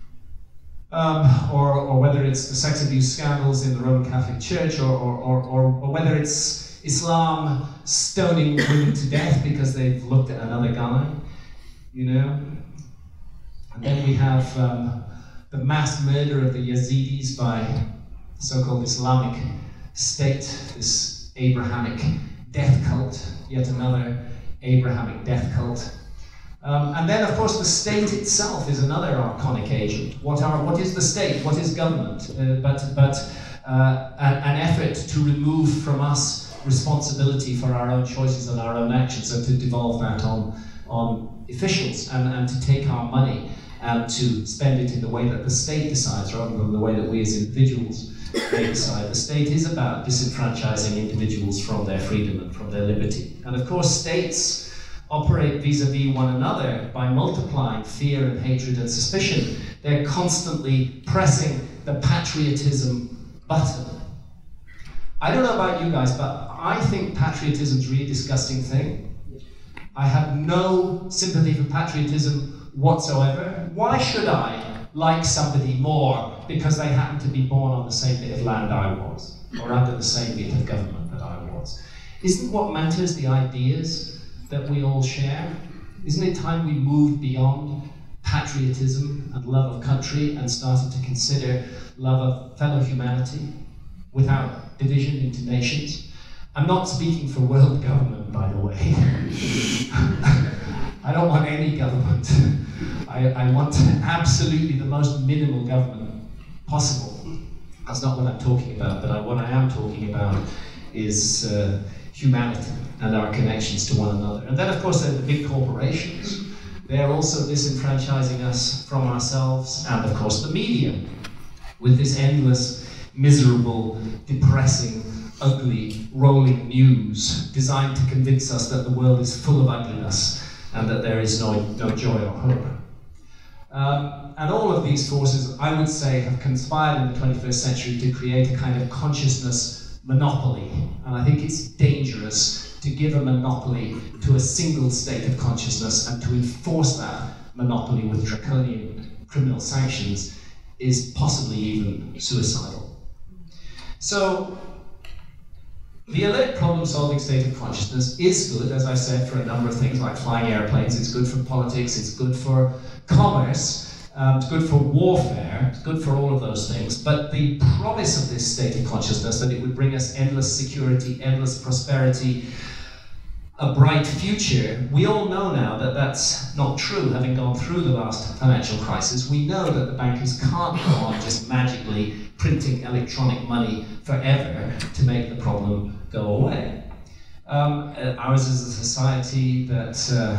or whether it's the sex abuse scandals in the Roman Catholic Church, or whether it's Islam stoning women to death because they've looked at another guy. you know? And then we have the mass murder of the Yazidis by the so-called Islamic State, this Abrahamic death cult, yet another Abrahamic death cult. And then, of course, the state itself is another archonic agent. What is the state? What is government? But an effort to remove from us responsibility for our own choices and our own actions, and to devolve that on officials, and to take our money and to spend it in the way that the state decides, rather than the way that we as individuals may decide. The state is about disenfranchising individuals from their freedom and from their liberty. And of course, states operate vis-a-vis one another by multiplying fear and hatred and suspicion. They're constantly pressing the patriotism button. I don't know about you guys, but I think patriotism is a really disgusting thing. I have no sympathy for patriotism whatsoever. Why should I like somebody more because they happen to be born on the same bit of land I was, or under the same bit of government that I was? Isn't what matters the ideas that we all share? Isn't it time we moved beyond patriotism and love of country and started to consider love of fellow humanity without division into nations? I'm not speaking for world government, by the way. I don't want any government. I want absolutely the most minimal government possible. That's not what I'm talking about, but what I am talking about is humanity and our connections to one another. And then, of course, there are the big corporations. They're also disenfranchising us from ourselves, and of course the media, with this endless, miserable, depressing, ugly, rolling news designed to convince us that the world is full of ugliness and that there is no joy or hope. And all of these forces, I would say, have conspired in the 21st century to create a kind of consciousness monopoly. And I think it's dangerous to give a monopoly to a single state of consciousness, and to enforce that monopoly with draconian criminal sanctions is possibly even suicidal. So, the alert problem-solving state of consciousness is good, as I said, for a number of things like flying airplanes. It's good for politics, it's good for commerce, it's good for warfare, it's good for all of those things. But the promise of this state of consciousness, that it would bring us endless security, endless prosperity, a bright future, we all know now that that's not true. Having gone through the last financial crisis, we know that the bankers can't go on just magically printing electronic money forever to make the problem go away. Ours is a society that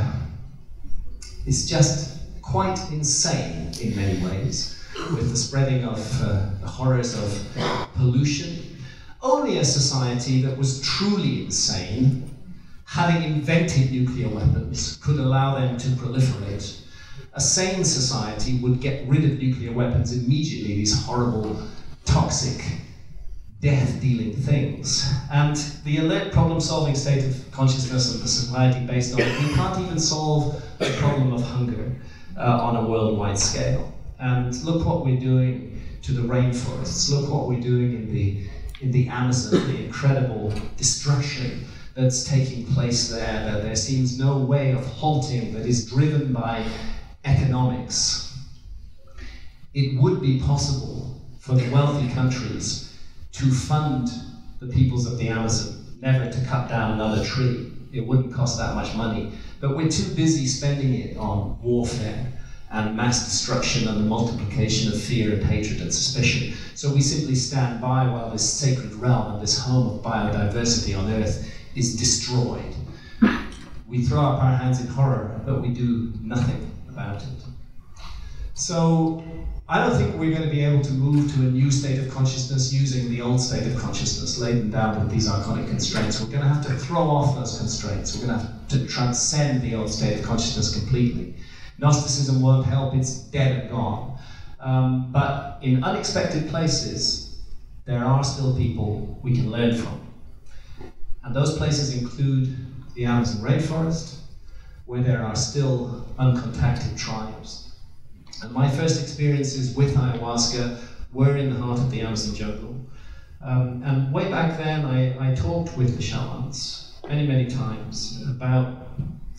is just quite insane in many ways, with the spreading of the horrors of pollution. Only a society that was truly insane, having invented nuclear weapons, could allow them to proliferate. A sane society would get rid of nuclear weapons immediately, these horrible, toxic, death-dealing things. And the alert problem-solving state of consciousness of the society based on it, we can't even solve the problem of hunger on a worldwide scale. And look what we're doing to the rainforests. Look what we're doing in the Amazon, the incredible destruction that's taking place there, that there seems no way of halting, that is driven by economics. It would be possible for the wealthy countries to fund the peoples of the Amazon, never to cut down another tree. It wouldn't cost that much money. But we're too busy spending it on warfare and mass destruction and the multiplication of fear and hatred and suspicion. So we simply stand by while this sacred realm and this home of biodiversity on Earth is destroyed. We throw up our hands in horror, but we do nothing about it. So I don't think we're going to be able to move to a new state of consciousness using the old state of consciousness laden down with these archonic constraints. We're going to have to throw off those constraints. We're going to have to transcend the old state of consciousness completely. Gnosticism won't help, it's dead and gone. But in unexpected places, there are still people we can learn from. And those places include the Amazon rainforest, where there are still uncontacted tribes. And my first experiences with ayahuasca were in the heart of the Amazon jungle. And way back then, I talked with the shamans many, many times about the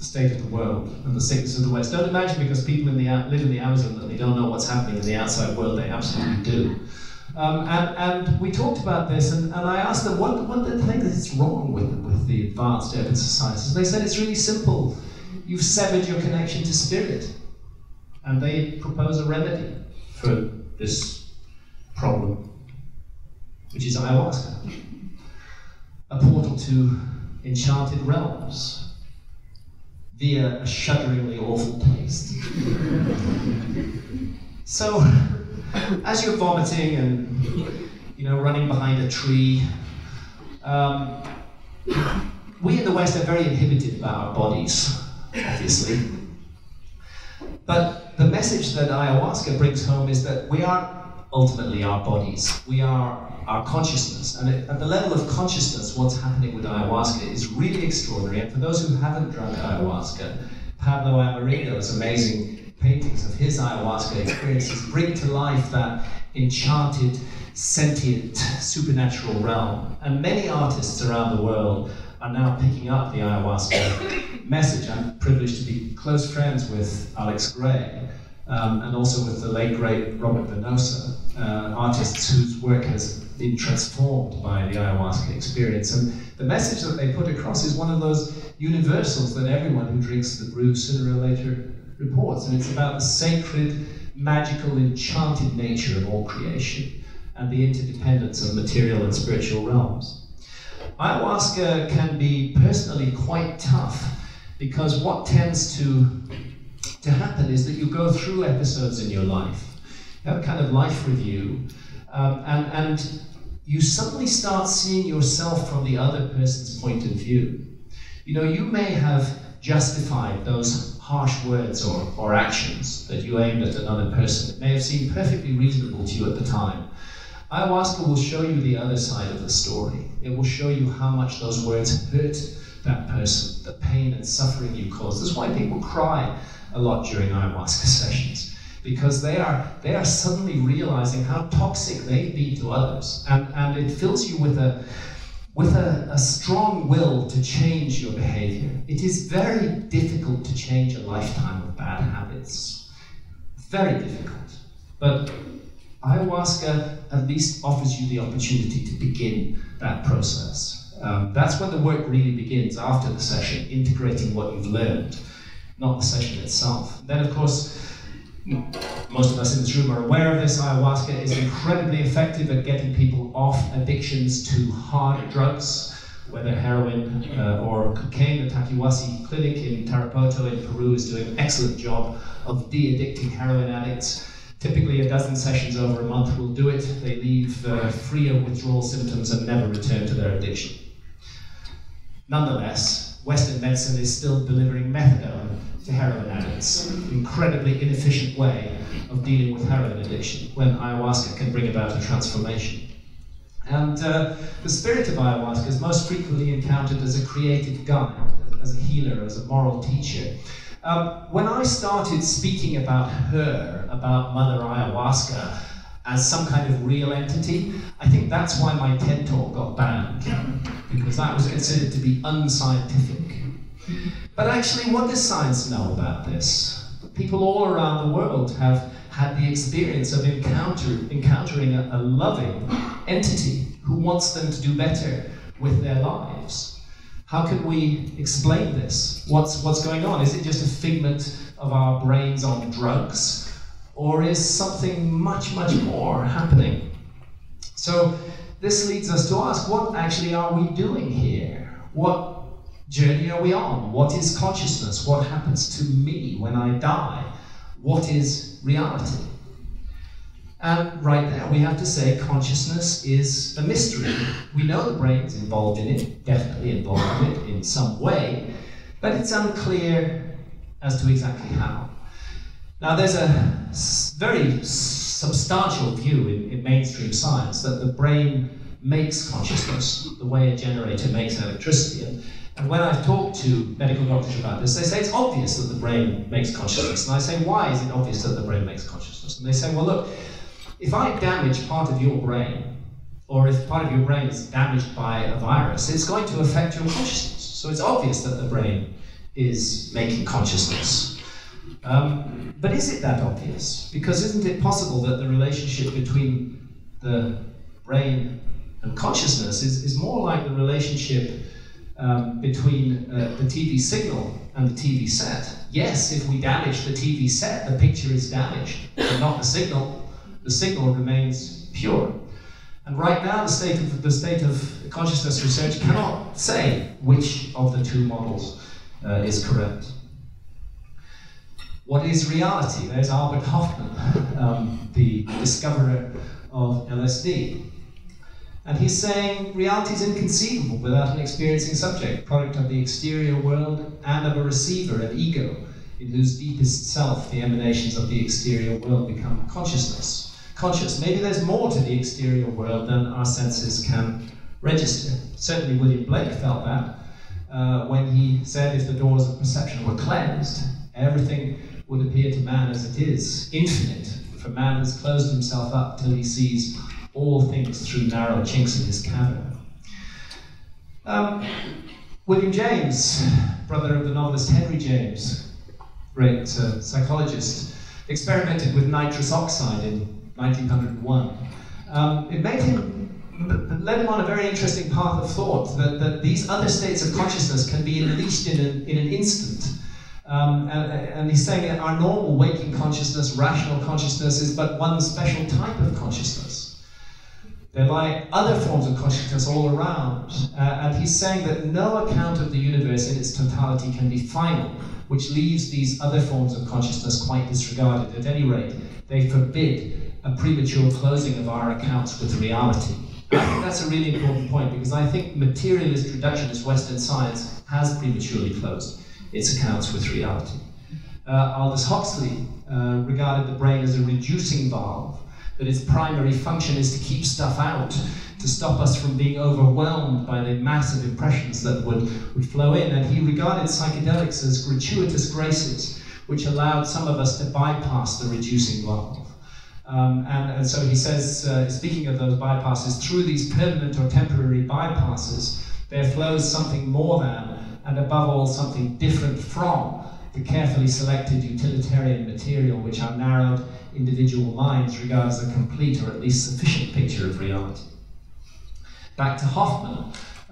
the state of the world and the sickness of the West. Don't imagine because people live in the Amazon that they don't know what's happening in the outside world. They absolutely do. And we talked about this, and I asked them, what do they think is wrong with the advanced urban societies? And they said it's really simple. You've severed your connection to spirit. And they propose a remedy for this problem, which is ayahuasca. A portal to enchanted realms via a shudderingly awful taste. So, as you're vomiting and running behind a tree, we in the West are very inhibited about our bodies, obviously. But the message that ayahuasca brings home is that we aren't ultimately our bodies. We are our consciousness. And at the level of consciousness, what's happening with ayahuasca is really extraordinary. And for those who haven't drunk ayahuasca, Pablo Amarino's amazing paintings of his ayahuasca experiences bring to life that enchanted, sentient, supernatural realm. And many artists around the world are now picking up the ayahuasca message. I'm privileged to be close friends with Alex Gray, and also with the late, great Robert Venosa, artists whose work has been transformed by the ayahuasca experience. And the message that they put across is one of those universals that everyone who drinks the brew sooner or later reports. And it's about the sacred, magical, enchanted nature of all creation and the interdependence of material and spiritual realms. Ayahuasca can be personally quite tough because what tends to happen is that you go through episodes in your life. You have a kind of life review, and you suddenly start seeing yourself from the other person's point of view. You may have justified those harsh words or actions that you aimed at another person. It may have seemed perfectly reasonable to you at the time. Ayahuasca will show you the other side of the story. It will show you how much those words hurt that person, the pain and suffering you caused. That's why people cry a lot during ayahuasca sessions, because they are suddenly realizing how toxic they've been to others, and it fills you with a strong will to change your behavior. It is very difficult to change a lifetime of bad habits. Very difficult. But ayahuasca at least offers you the opportunity to begin that process. That's when the work really begins, after the session, integrating what you've learned, not the session itself. Then, of course, most of us in this room are aware of this. Ayahuasca is incredibly effective at getting people off addictions to hard drugs, whether heroin or cocaine. The Takiwasi Clinic in Tarapoto in Peru is doing an excellent job of de-addicting heroin addicts. Typically, a dozen sessions over a month will do it. They leave free of withdrawal symptoms and never return to their addiction. Nonetheless, Western medicine is still delivering methadone to heroin addicts, an incredibly inefficient way of dealing with heroin addiction, when ayahuasca can bring about a transformation. And the spirit of ayahuasca is most frequently encountered as a creative guide, as a healer, as a moral teacher. When I started speaking about Mother Ayahuasca as some kind of real entity, I think that's why my TED talk got banned, because that was considered to be unscientific. But actually, what does science know about this? People all around the world have had the experience of encountering a loving entity who wants them to do better with their lives. How can we explain this? What's going on? Is it just a figment of our brains on drugs? Or is something much, much more happening? So this leads us to ask, what actually are we doing here? What journey are we on? What is consciousness? What happens to me when I die? What is reality? And right there we have to say consciousness is a mystery. We know the brain's involved in it, definitely involved in it in some way, but it's unclear as to exactly how. Now there's a very substantial view in mainstream science that the brain makes consciousness the way a generator makes electricity. And when I've talked to medical doctors about this, they say it's obvious that the brain makes consciousness. And I say, why is it obvious that the brain makes consciousness? And they say, well, look, if I damage part of your brain, or if part of your brain is damaged by a virus, it's going to affect your consciousness. So it's obvious that the brain is making consciousness. But is it that obvious? Because isn't it possible that the relationship between the brain and consciousness is more like the relationship between the TV signal and the TV set? Yes, if we damage the TV set, the picture is damaged, but not the signal. The signal remains pure. And right now, the state of consciousness research cannot say which of the two models is correct. What is reality? There's Albert Hofmann, the discoverer of LSD. And he's saying reality is inconceivable without an experiencing subject, product of the exterior world and of a receiver, an ego, in whose deepest self the emanations of the exterior world become conscious. Maybe there's more to the exterior world than our senses can register. Certainly William Blake felt that when he said if the doors of perception were cleansed, everything would appear to man as it is, infinite, for man has closed himself up till he sees all things through narrow chinks in his cavern. William James, brother of the novelist Henry James, great psychologist, experimented with nitrous oxide in 1901. It led him on a very interesting path of thought, that these other states of consciousness can be unleashed in an instant. And he's saying that our normal waking consciousness, rational consciousness, is but one special type of consciousness. There lie other forms of consciousness all around. And he's saying that no account of the universe in its totality can be final, which leaves these other forms of consciousness quite disregarded. At any rate, they forbid a premature closing of our accounts with reality. And I think that's a really important point, because I think materialist reductionist Western science has prematurely closed its accounts with reality. Aldous Huxley regarded the brain as a reducing valve, that its primary function is to keep stuff out, to stop us from being overwhelmed by the massive impressions that would flow in. And he regarded psychedelics as gratuitous graces, which allowed some of us to bypass the reducing valve. And so he says, speaking of those bypasses, through these permanent or temporary bypasses, there flows something more than, and above all, something different from, the carefully selected utilitarian material which our narrowed individual minds regard as a complete or at least sufficient picture of reality. Back to Hofmann,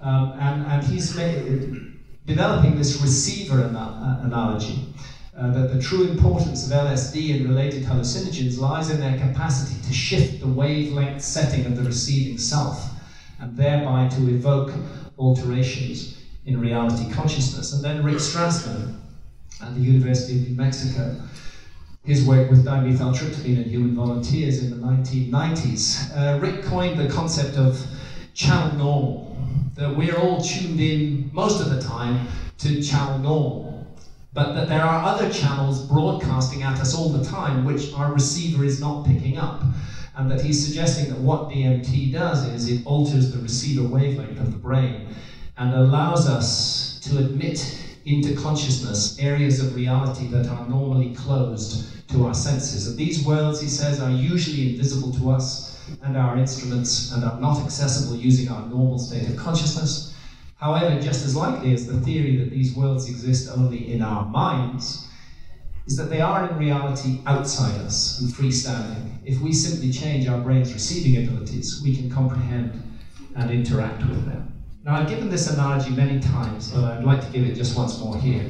and he's developing this receiver analogy, that the true importance of LSD and related hallucinogens lies in their capacity to shift the wavelength setting of the receiving self, and thereby to evoke alterations in reality consciousness. And then Rick Strassman at the University of New Mexico, his work with dimethyltryptamine and human volunteers in the 1990s, Rick coined the concept of channel normal, that we're all tuned in most of the time to channel normal, but that there are other channels broadcasting at us all the time which our receiver is not picking up, and that he's suggesting that what DMT does is it alters the receiver wavelength of the brain and allows us to admit into consciousness areas of reality that are normally closed to our senses. And these worlds, he says, are usually invisible to us and our instruments and are not accessible using our normal state of consciousness. However, just as likely as the theory that these worlds exist only in our minds, is that they are in reality outside us and freestanding. If we simply change our brain's receiving abilities, we can comprehend and interact with them. Now, I've given this analogy many times, but I'd like to give it just once more here.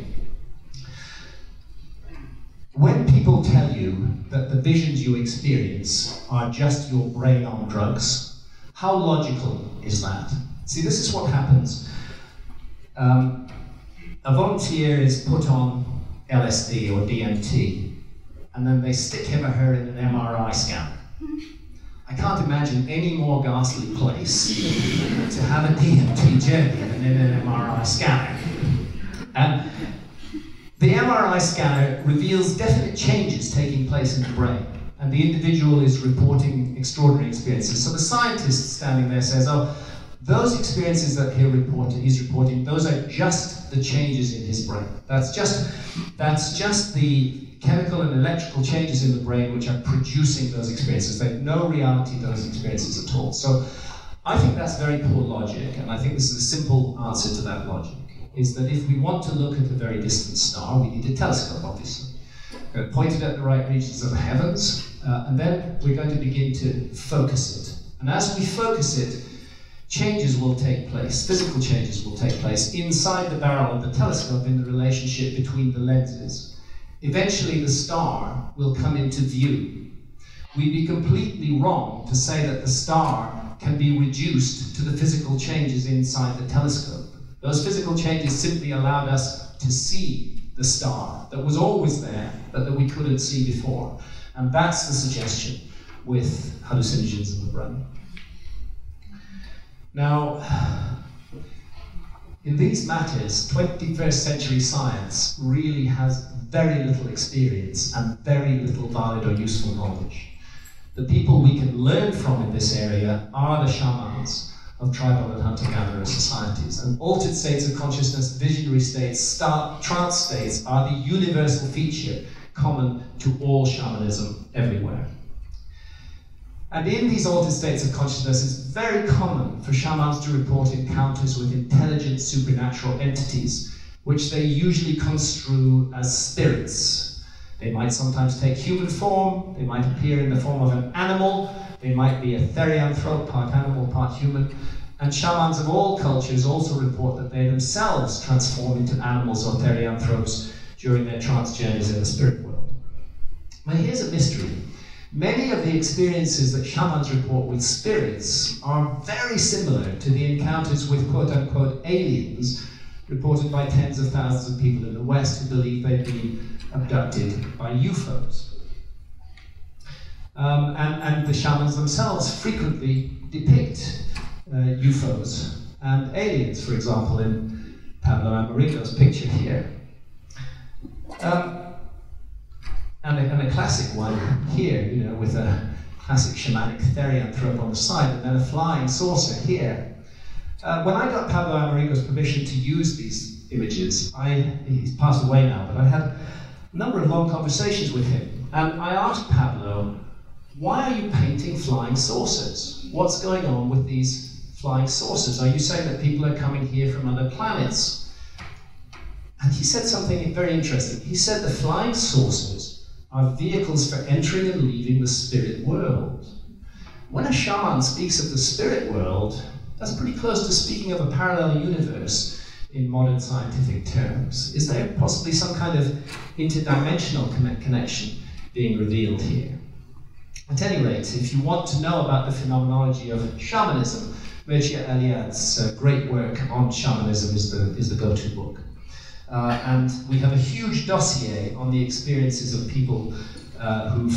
When people tell you that the visions you experience are just your brain on drugs, how logical is that? See, this is what happens. A volunteer is put on LSD or DMT, and then they stick him or her in an MRI scanner. I can't imagine any more ghastly place to have a DMT journey than in an MRI scanner. And the MRI scanner reveals definite changes taking place in the brain, and the individual is reporting extraordinary experiences. So the scientist standing there says, oh, those experiences that he's reporting, those are just the changes in his brain. That's just the chemical and electrical changes in the brain which are producing those experiences. They have no reality to those experiences at all. So I think that's very poor logic, and I think this is a simple answer to that logic. is that if we want to look at a very distant star, we need a telescope, obviously. We're going to point it at the right regions of the heavens, and then we're going to begin to focus it. And as we focus it, changes will take place, physical changes will take place inside the barrel of the telescope in the relationship between the lenses. Eventually the star will come into view. We'd be completely wrong to say that the star can be reduced to the physical changes inside the telescope. Those physical changes simply allowed us to see the star that was always there, but that we couldn't see before. And that's the suggestion with hallucinogens in the brain. Now, in these matters, 21st century science really has very little experience and very little valid or useful knowledge. The people we can learn from in this area are the shamans of tribal and hunter-gatherer societies. And altered states of consciousness, visionary states, trance states are the universal feature common to all shamanism everywhere. And in these altered states of consciousness, it's very common for shamans to report encounters with intelligent supernatural entities, which they usually construe as spirits. They might sometimes take human form, they might appear in the form of an animal, they might be a therianthrope, part animal, part human, and shamans of all cultures also report that they themselves transform into animals or therianthropes during their trance journeys in the spirit world. Now here's a mystery. Many of the experiences that shamans report with spirits are very similar to the encounters with quote-unquote aliens reported by tens of thousands of people in the West who believe they've been abducted by UFOs. And the shamans themselves frequently depict UFOs and aliens, for example, in Pablo Amarigo's picture here. And a classic one here, you know, with a classic shamanic therianthrope on the side, and then a flying saucer here. When I got Pablo Amarigo's permission to use these images, he's passed away now, but I had a number of long conversations with him. And I asked Pablo, why are you painting flying saucers? What's going on with these flying saucers? Are you saying that people are coming here from other planets? And he said something very interesting. He said the flying saucers are vehicles for entering and leaving the spirit world. When a shaman speaks of the spirit world, that's pretty close to speaking of a parallel universe in modern scientific terms. Is there possibly some kind of interdimensional connection being revealed here? At any rate, if you want to know about the phenomenology of shamanism, Mircea Eliade's great work on shamanism is the go-to book. And we have a huge dossier on the experiences of people who've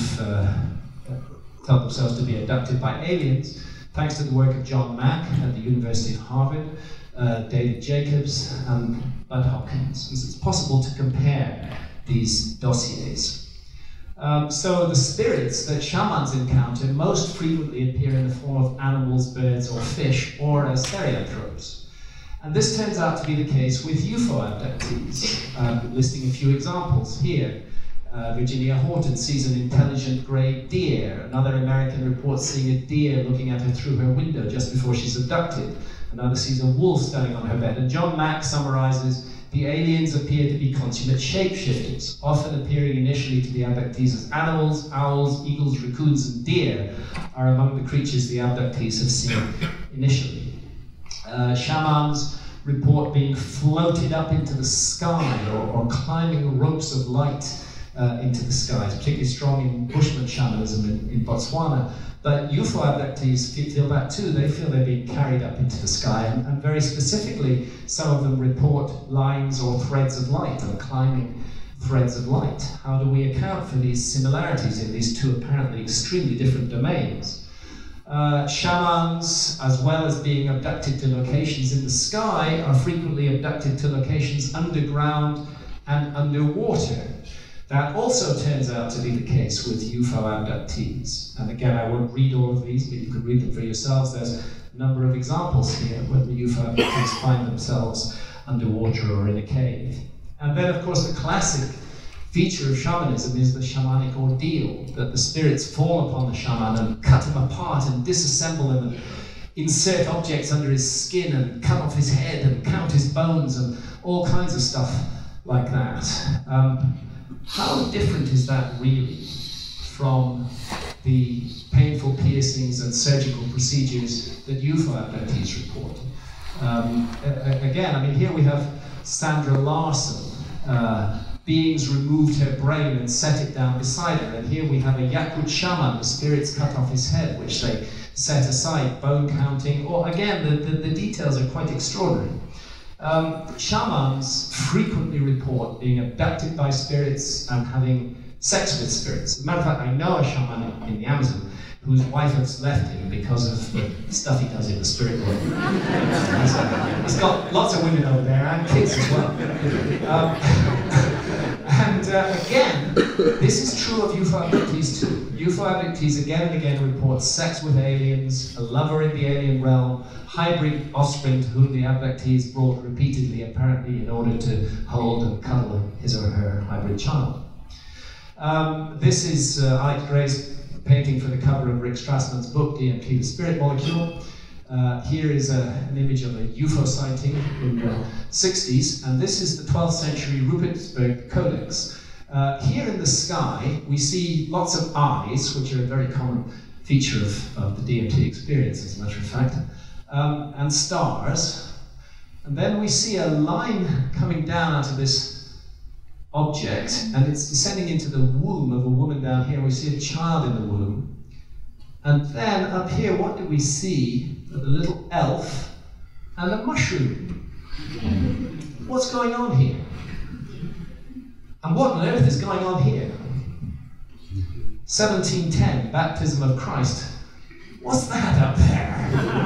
felt themselves to be abducted by aliens, thanks to the work of John Mack at the University of Harvard, David Jacobs, and Bud Hopkins. It's possible to compare these dossiers. So the spirits that shamans encounter most frequently appear in the form of animals, birds, or fish, or as therianthropes. And this turns out to be the case with UFO abductees, listing a few examples here. Virginia Horton sees an intelligent grey deer. Another American reports seeing a deer looking at her through her window just before she's abducted. Another sees a wolf standing on her bed. And John Mack summarizes, the aliens appear to be consummate shapeshifters, often appearing initially to the abductees as animals. Owls, eagles, raccoons, and deer are among the creatures the abductees have seen initially. Shamans report being floated up into the sky or climbing ropes of light into the skies, particularly strong in Bushman shamanism in Botswana. But UFO abductees feel that too. They feel they're being carried up into the sky, and very specifically, some of them report lines or threads of light and climbing threads of light. How do we account for these similarities in these two apparently extremely different domains? Shamans, as well as being abducted to locations in the sky, are frequently abducted to locations underground and underwater. That also turns out to be the case with UFO abductees. And again, I won't read all of these, but you can read them for yourselves. There's a number of examples here where the UFO abductees find themselves underwater or in a cave. And then, of course, the classic feature of shamanism is the shamanic ordeal, that the spirits fall upon the shaman and cut him apart and disassemble him and insert objects under his skin and cut off his head and count his bones and all kinds of stuff like that. How different is that really from the painful piercings and surgical procedures that UFO abductees report? Again, I mean, here we have Sandra Larson. Beings removed her brain and set it down beside her. And here we have a Yakut shaman, the spirits cut off his head, which they set aside, bone counting, or again, the details are quite extraordinary. Shamans frequently report being abducted by spirits and having sex with spirits. As a matter of fact, I know a shaman in the Amazon whose wife has left him because of the stuff he does in the spirit world. He's got lots of women over there and kids as well. Again, this is true of UFO abductees too. UFO abductees again and again report sex with aliens, a lover in the alien realm, hybrid offspring to whom the abductees brought repeatedly, apparently in order to hold and cuddle his or her hybrid child. This is Ike Gray's painting for the cover of Rick Strassman's book, DMT, The Spirit Molecule. Here is an image of a UFO sighting in the 60s, and this is the 12th century Rupertsberg Codex. Here in the sky, we see lots of eyes, which are a very common feature of the DMT experience, as a matter of fact, and stars. And then we see a line coming down out of this object, and it's descending into the womb of a woman down here. We see a child in the womb. And then up here, what do we see? A little elf and a mushroom. What's going on here? And what on earth is going on here? 1710, baptism of Christ. What's that up there?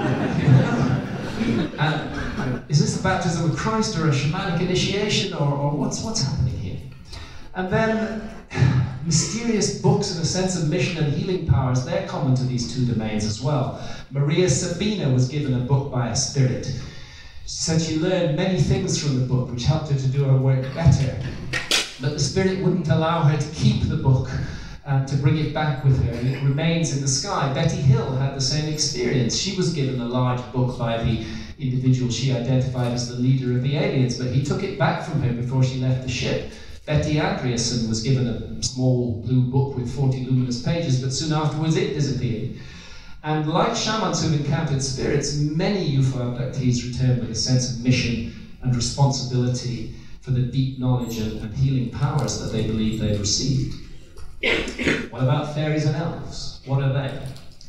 And is this the baptism of Christ or a shamanic initiation or what's happening here? And then mysterious books and a sense of mission and healing powers, they're common to these two domains as well. Maria Sabina was given a book by a spirit. She said she learned many things from the book, which helped her to do her work better. But the spirit wouldn't allow her to keep the book and to bring it back with her, and it remains in the sky. Betty Hill had the same experience. She was given a large book by the individual she identified as the leader of the aliens, but he took it back from her before she left the ship. Betty Andreasen was given a small blue book with 40 luminous pages, but soon afterwards it disappeared. And like shamans who've encountered spirits, many UFO abductees return with a sense of mission and responsibility for the deep knowledge and healing powers that they believe they've received. What about fairies and elves? What are they?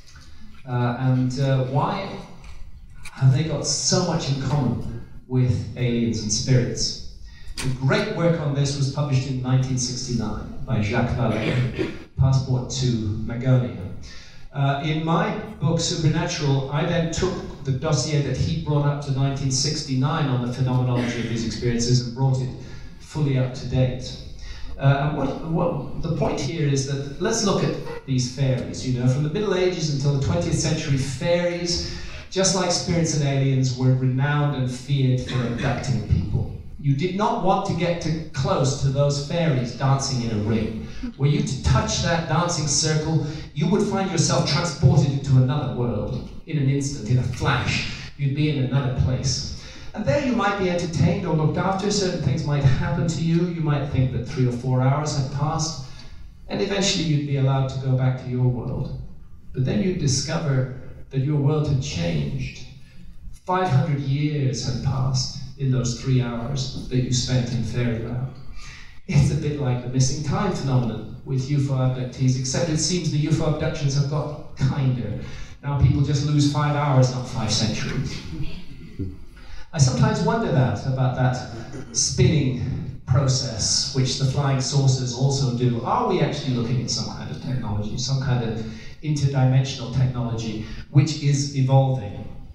Why have they got so much in common with aliens and spirits? The great work on this was published in 1969 by Jacques Vallée, Passport to Magonia. In my book, Supernatural, I then took the dossier that he brought up to 1969 on the phenomenology of these experiences and brought it fully up to date. And the point here is that let's look at these fairies. You know, from the Middle Ages until the 20th century, fairies, just like spirits and aliens, were renowned and feared for abducting people. You did not want to get too close to those fairies dancing in a ring. Were you to touch that dancing circle, you would find yourself transported into another world in an instant, in a flash. You'd be in another place. And there you might be entertained or looked after. Certain things might happen to you. You might think that 3 or 4 hours had passed, and eventually you'd be allowed to go back to your world. But then you'd discover that your world had changed. 500 years had passed in those 3 hours that you spent in fairyland. It's a bit like the missing time phenomenon with UFO abductees, except it seems the UFO abductions have got kinder. Now people just lose 5 hours, not 5 centuries. I sometimes wonder about that spinning process, which the flying saucers also do. Are we actually looking at some kind of technology, some kind of interdimensional technology, which is evolving?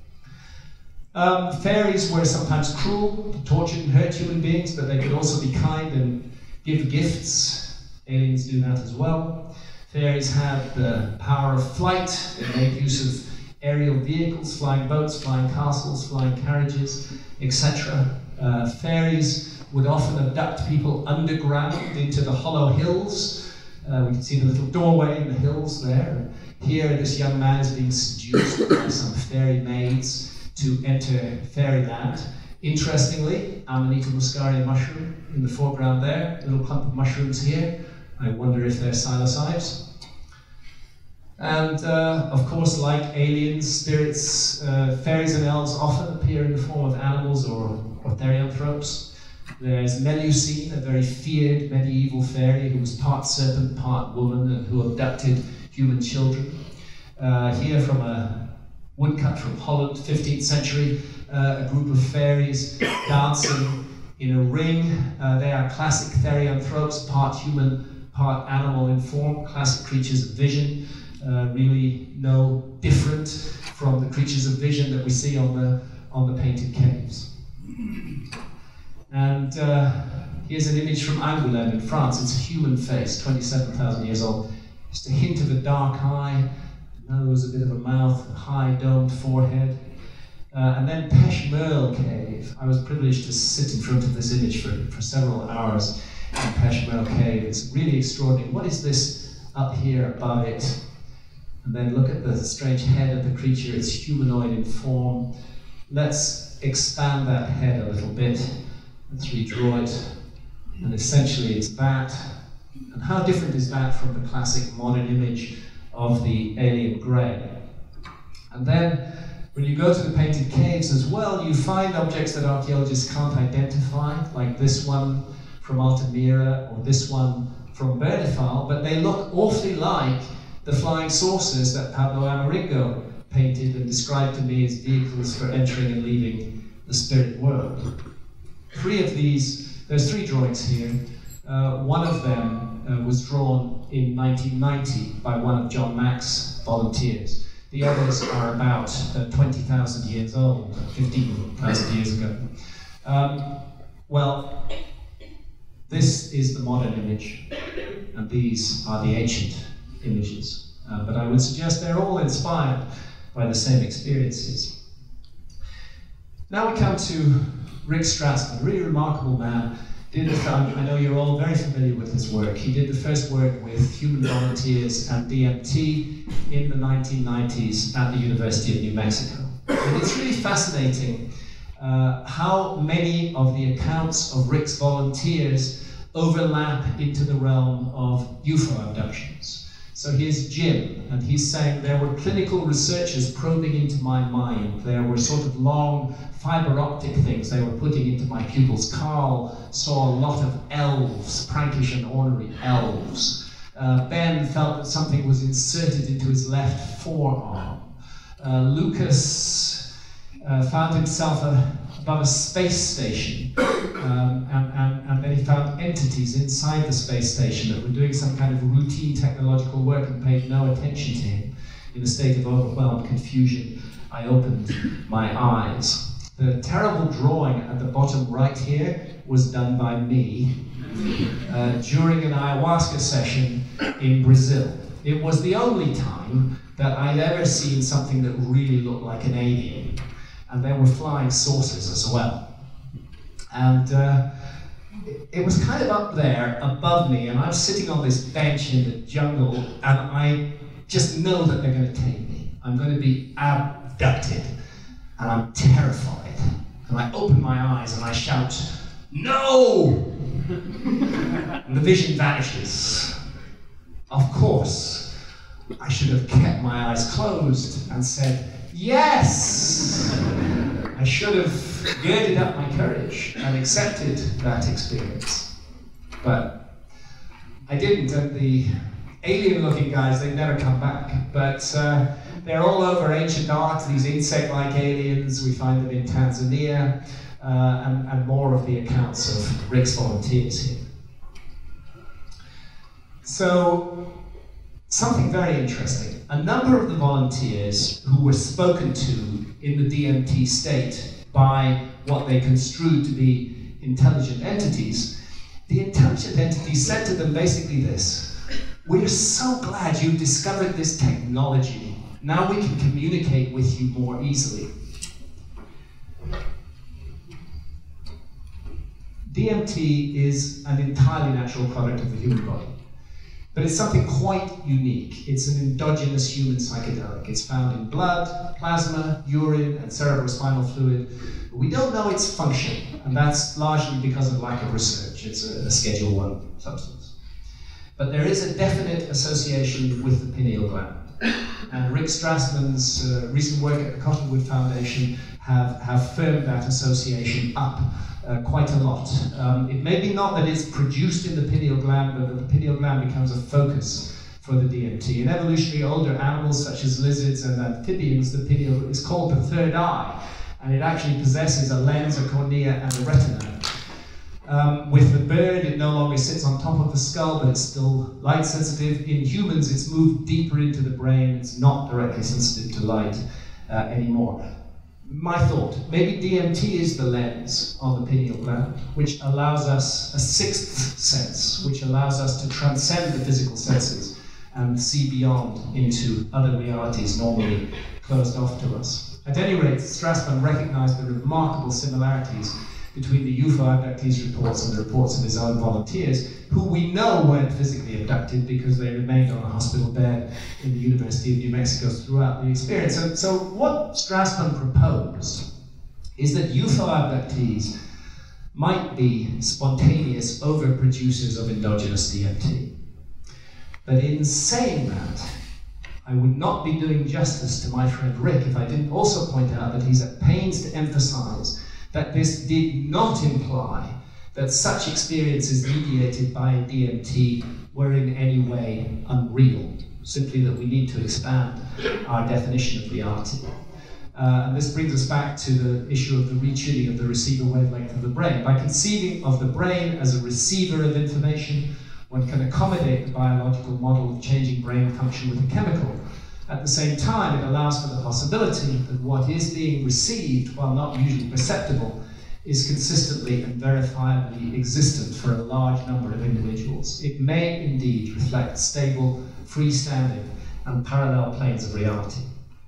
Fairies were sometimes cruel, tortured and hurt human beings, but they could also be kind and give gifts. Aliens do that as well. Fairies had the power of flight. They made use of aerial vehicles, flying boats, flying castles, flying carriages, etc. Fairies would often abduct people underground into the hollow hills We can see the little doorway in the hills there. Here, this young man is being seduced by some fairy maids to enter fairyland. Interestingly, Amanita muscaria mushroom in the foreground there, a little clump of mushrooms here. I wonder if they're psilocybes. And of course, like aliens, spirits, fairies and elves often appear in the form of animals or therianthropes. There's Melusine, a very feared medieval fairy who was part serpent, part woman, and who abducted human children. Here from a woodcut from Holland, 15th century, a group of fairies dancing in a ring. They are classic therianthropes, part human, part animal in form, classic creatures of vision. Really no different from the creatures of vision that we see on the painted caves. And here's an image from Angoulême in France. It's a human face, 27,000 years old. Just a hint of a dark eye, nose, a bit of a mouth, a high domed forehead. And then Pêche Merle Cave. I was privileged to sit in front of this image for several hours in Pêche Merle Cave. It's really extraordinary. What is this up here above it? And then look at the strange head of the creature. It's humanoid in form. Let's expand that head a little bit. Let's redraw it. And essentially it's that. And how different is that from the classic modern image of the alien grey? And then when you go to the painted caves as well, you find objects that archaeologists can't identify, like this one from Altamira or this one from Bernifal, but they look awfully like the flying saucers that Pablo Amaringo painted and described to me as vehicles for entering and leaving the spirit world. Three of these, there's three drawings here. One of them was drawn in 1990 by one of John Mack's volunteers. The others are about 20,000 years old, 15,000 years ago. Well, this is the modern image, and these are the ancient images. But I would suggest they're all inspired by the same experiences. Now we come to Rick Strassman, a really remarkable man. I know you're all very familiar with his work. He did the first work with human volunteers and DMT in the 1990s at the University of New Mexico. And it's really fascinating how many of the accounts of Rick's volunteers overlap into the realm of UFO abductions. So here's Jim, and he's saying there were clinical researchers probing into my mind. There were sort of long fiber optic things they were putting into my pupils. Carl saw a lot of elves, prankish and ornery elves. Ben felt that something was inserted into his left forearm. Lucas found himself above a space station, and then he found entities inside the space station that were doing some kind of routine technological work and paid no attention to him. In a state of overwhelmed confusion, I opened my eyes. The terrible drawing at the bottom right here was done by me during an ayahuasca session in Brazil. It was the only time that I'd ever seen something that really looked like an alien. And there were flying saucers as well. And it was kind of up there above me, and I'm sitting on this bench in the jungle, and I just know that they're going to take me. I'm going to be abducted, and I'm terrified. And I open my eyes and I shout, "No!" And the vision vanishes. Of course, I should have kept my eyes closed and said, "Yes!" I should have girded up my courage and accepted that experience. But I didn't, and the alien-looking guys, they've never come back. But they're all over ancient art, these insect-like aliens. We find them in Tanzania, and more of the accounts of Rick's volunteers here. So, something very interesting. A number of the volunteers who were spoken to in the DMT state by what they construed to be intelligent entities, the intelligent entities said to them basically this: "We're so glad you discovered this technology. Now we can communicate with you more easily." DMT is an entirely natural product of the human body. But it's something quite unique. It's an endogenous human psychedelic. It's found in blood, plasma, urine, and cerebrospinal fluid. But we don't know its function, and that's largely because of lack of research. It's a Schedule I substance. But there is a definite association with the pineal gland. And Rick Strassman's recent work at the Cottonwood Foundation have firmed that association up quite a lot. It may be not that it's produced in the pineal gland, but that the pineal gland becomes a focus for the DMT. In evolutionary older animals such as lizards and amphibians, the pineal is called the third eye, and it actually possesses a lens, a cornea, and a retina. With the bird, it no longer sits on top of the skull, but it's still light sensitive. In humans, it's moved deeper into the brain. It's not directly sensitive to light anymore. My thought, maybe DMT is the lens on the pineal gland, which allows us a sixth sense, which allows us to transcend the physical senses and see beyond into other realities normally closed off to us. At any rate, Strassman recognized the remarkable similarities between the UFO abductees' reports and the reports of his own volunteers, who we know weren't physically abducted because they remained on a hospital bed in the University of New Mexico throughout the experience. So what Strassman proposed is that UFO abductees might be spontaneous overproducers of endogenous DMT. But in saying that, I would not be doing justice to my friend Rick if I didn't also point out that he's at pains to emphasize that this did not imply that such experiences mediated by DMT were in any way unreal, simply that we need to expand our definition of reality. And this brings us back to the issue of the retuning of the receiver wavelength of the brain. By conceiving of the brain as a receiver of information, one can accommodate the biological model of changing brain function with a chemical. At the same time, it allows for the possibility that what is being received, while not usually perceptible, is consistently and verifiably existent for a large number of individuals. It may indeed reflect stable, freestanding, and parallel planes of reality.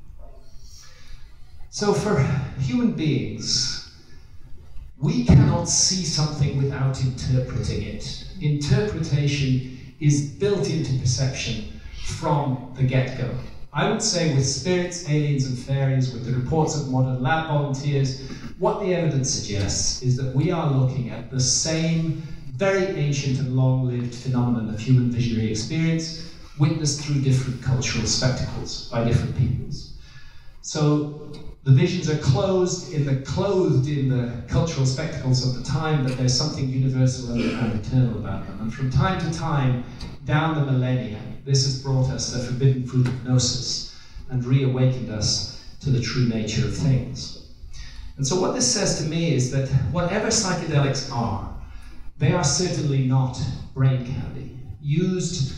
So for human beings, we cannot see something without interpreting it. Interpretation is built into perception from the get-go. I would say with spirits, aliens, and fairies, with the reports of modern lab volunteers, what the evidence suggests is that we are looking at the same very ancient and long-lived phenomenon of human visionary experience, witnessed through different cultural spectacles by different peoples. So the visions are clothed in the cultural spectacles of the time, but there's something universal and eternal about them. And from time to time, down the millennia, this has brought us the forbidden fruit of gnosis and reawakened us to the true nature of things. And so what this says to me is that whatever psychedelics are, they are certainly not brain candy. Used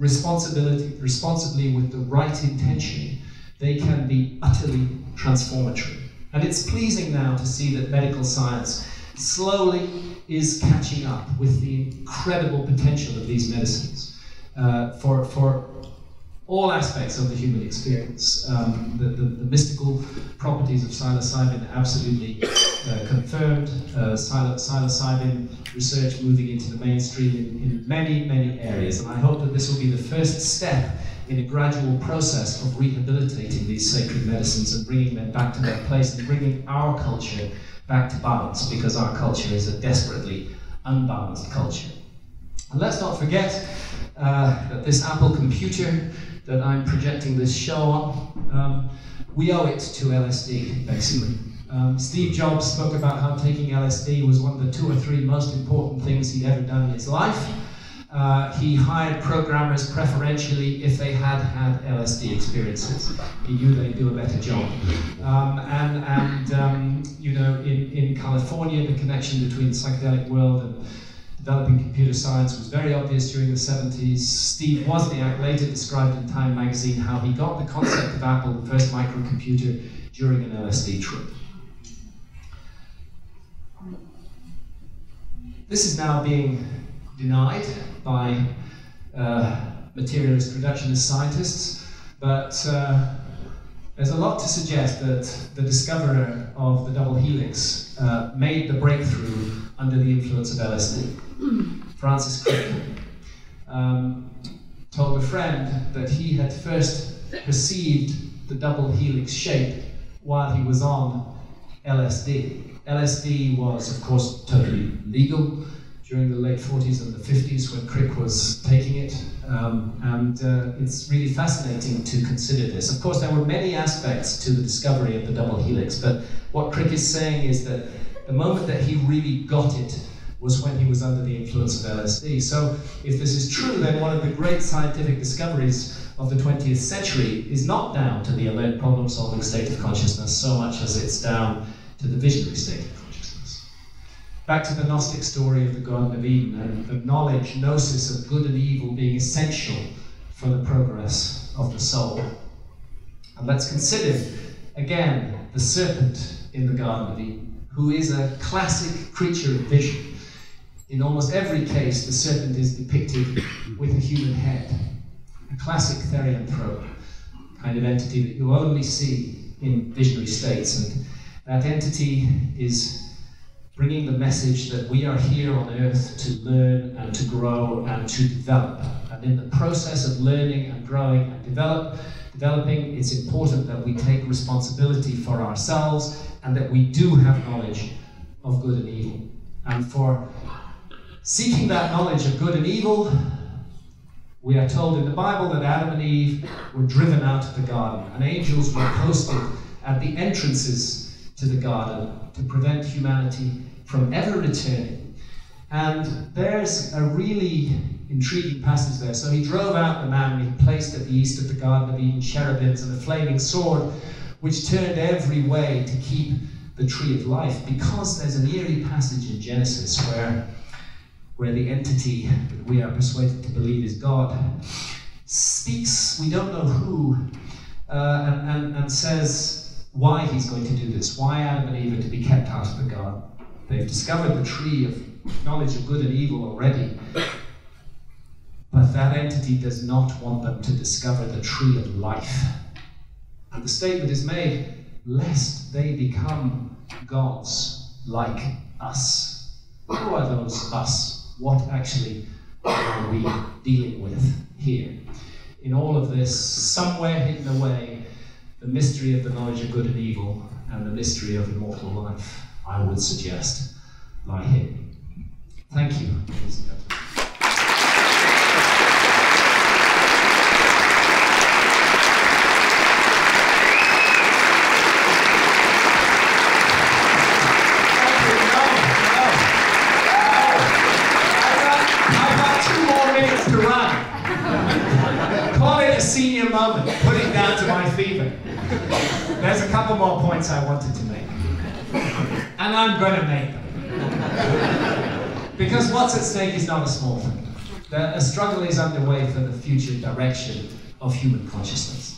responsibly with the right intention, they can be utterly transformatory. And it's pleasing now to see that medical science slowly is catching up with the incredible potential of these medicines for all aspects of the human experience. The mystical properties of psilocybin absolutely confirmed. Psilocybin research moving into the mainstream in many, many areas. And I hope that this will be the first step in a gradual process of rehabilitating these sacred medicines and bringing them back to their place and bringing our culture back to balance, because our culture is a desperately unbalanced culture. And let's not forget that this Apple computer that I'm projecting this show on, we owe it to LSD, basically. Steve Jobs spoke about how taking LSD was one of the 2 or 3 most important things he'd ever done in his life. He hired programmers preferentially if they had had LSD experiences. He knew they'd do a better job. You know, in California, the connection between the psychedelic world and developing computer science was very obvious during the 70s. Steve Wozniak later described in Time magazine how he got the concept of Apple, the first microcomputer, during an LSD trip. This is now being denied by materialist reductionist scientists, but there's a lot to suggest that the discoverer of the double helix made the breakthrough under the influence of LSD, Francis Crick. told a friend that he had first perceived the double helix shape while he was on LSD. LSD was, of course, totally legal during the late 40s and the 50s when Crick was taking it, and it's really fascinating to consider this. Of course, there were many aspects to the discovery of the double helix, but what Crick is saying is that the moment that he really got it was when he was under the influence of LSD. So if this is true, then one of the great scientific discoveries of the 20th century is not down to the alert problem-solving state of consciousness so much as it's down to the visionary state of consciousness. Back to the Gnostic story of the Garden of Eden and the knowledge, gnosis of good and evil being essential for the progress of the soul. And let's consider, again, the serpent in the Garden of Eden, who is a classic creature of vision. In almost every case, the serpent is depicted with a human head, a classic therianthrope kind of entity that you only see in visionary states, and that entity is bringing the message that we are here on earth to learn and to grow and to develop. And in the process of learning and growing and developing, it's important that we take responsibility for ourselves and that we do have knowledge of good and evil. And for seeking that knowledge of good and evil, we are told in the Bible that Adam and Eve were driven out of the garden, and angels were posted at the entrances to the garden to prevent humanity from ever returning. And there's a really intriguing passage there. So he drove out the man, and he placed at the east of the Garden of Eden cherubims and a flaming sword, which turned every way to keep the tree of life, because there's an eerie passage in Genesis where the entity that we are persuaded to believe is God speaks, we don't know who, and says why he's going to do this, why Adam and Eve are to be kept out of the garden. They've discovered the tree of knowledge of good and evil already, but that entity does not want them to discover the tree of life. And the statement is made, lest they become gods like us. Who are those us? What actually are we dealing with here? In all of this, somewhere hidden away, the mystery of the knowledge of good and evil and the mystery of immortal life, I would suggest, lie hidden. Thank you, ladies and gentlemen. To run. Call it a senior moment, put it down to my fever. There's a couple more points I wanted to make. And I'm going to make them. Because what's at stake is not a small thing. A struggle is underway for the future direction of human consciousness.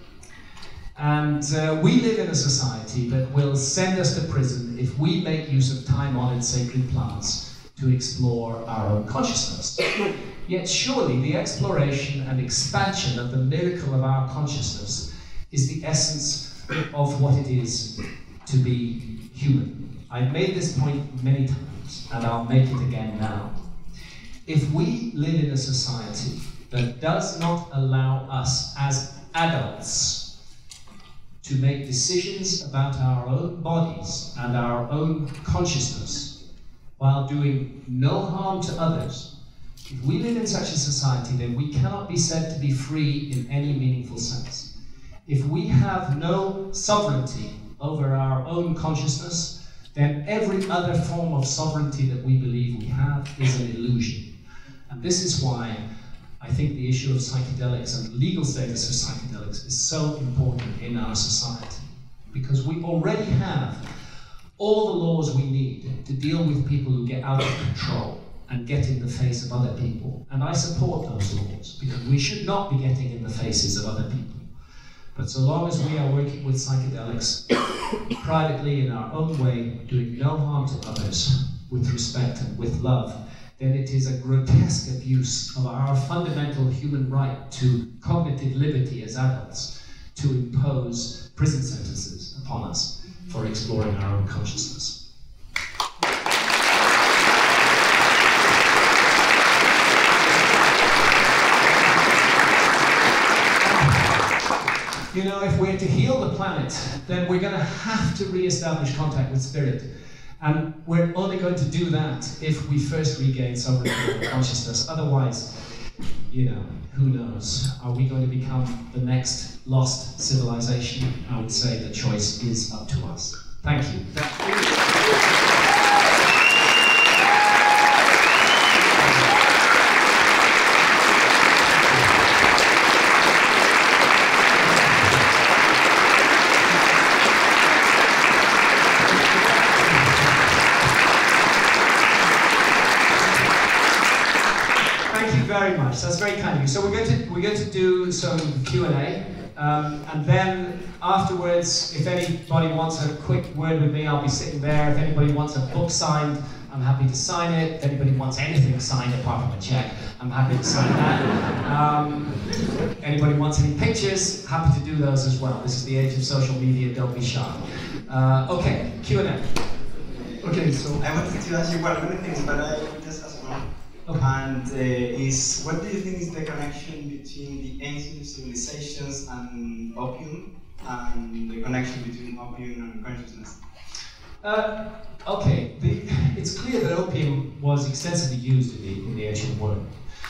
And we live in a society that will send us to prison if we make use of time-honored sacred plants to explore our own consciousness. Yet surely the exploration and expansion of the miracle of our consciousness is the essence of what it is to be human. I've made this point many times, and I'll make it again now. If we live in a society that does not allow us as adults to make decisions about our own bodies and our own consciousness while doing no harm to others, if we live in such a society, then we cannot be said to be free in any meaningful sense. If we have no sovereignty over our own consciousness, then every other form of sovereignty that we believe we have is an illusion. And this is why I think the issue of psychedelics and the legal status of psychedelics is so important in our society. Because we already have all the laws we need to deal with people who get out of control and get in the face of other people. And I support those laws, because we should not be getting in the faces of other people. But so long as we are working with psychedelics privately in our own way, doing no harm to others, with respect and with love, then it is a grotesque abuse of our fundamental human right to cognitive liberty as adults to impose prison sentences upon us for exploring our own consciousness. you know, if we're to heal the planet, then we're going to have to re-establish contact with spirit. And we're only going to do that if we first regain sovereignty of consciousness. Otherwise, you know, who knows? Are we going to become the next lost civilization? I would say the choice is up to us. Thank you. Very much. That's very kind of you. So we're going to do some Q&A, and then afterwards, if anybody wants a quick word with me, I'll be sitting there. If anybody wants a book signed, I'm happy to sign it. If anybody wants anything signed apart from a check, I'm happy to sign that. Anybody wants any pictures, happy to do those as well. This is the age of social media. Don't be shy. Okay, Q&A. Okay, so I wanted to ask you many things, but I will just ask one. And what do you think is the connection between the ancient civilizations and opium, and the connection between opium and consciousness? Okay, it's clear that opium was extensively used in the ancient world.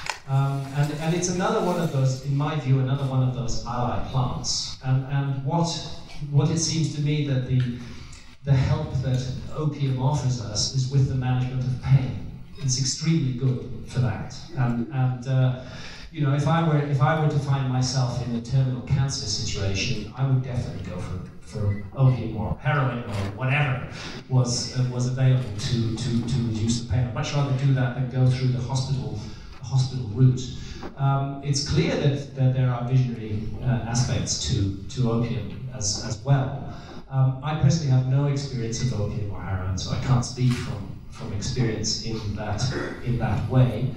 And it's another one of those, in my view, another one of those ally plants. And what it seems to me that the help that opium offers us is with the management of pain. It's extremely good for that, and you know, if I were to find myself in a terminal cancer situation, I would definitely go for opium or heroin or whatever was available to reduce the pain. I'd much rather do that than go through the hospital route. It's clear that there are visionary aspects to opium as well. I personally have no experience of opium or heroin, so I can't speak from experience in that way,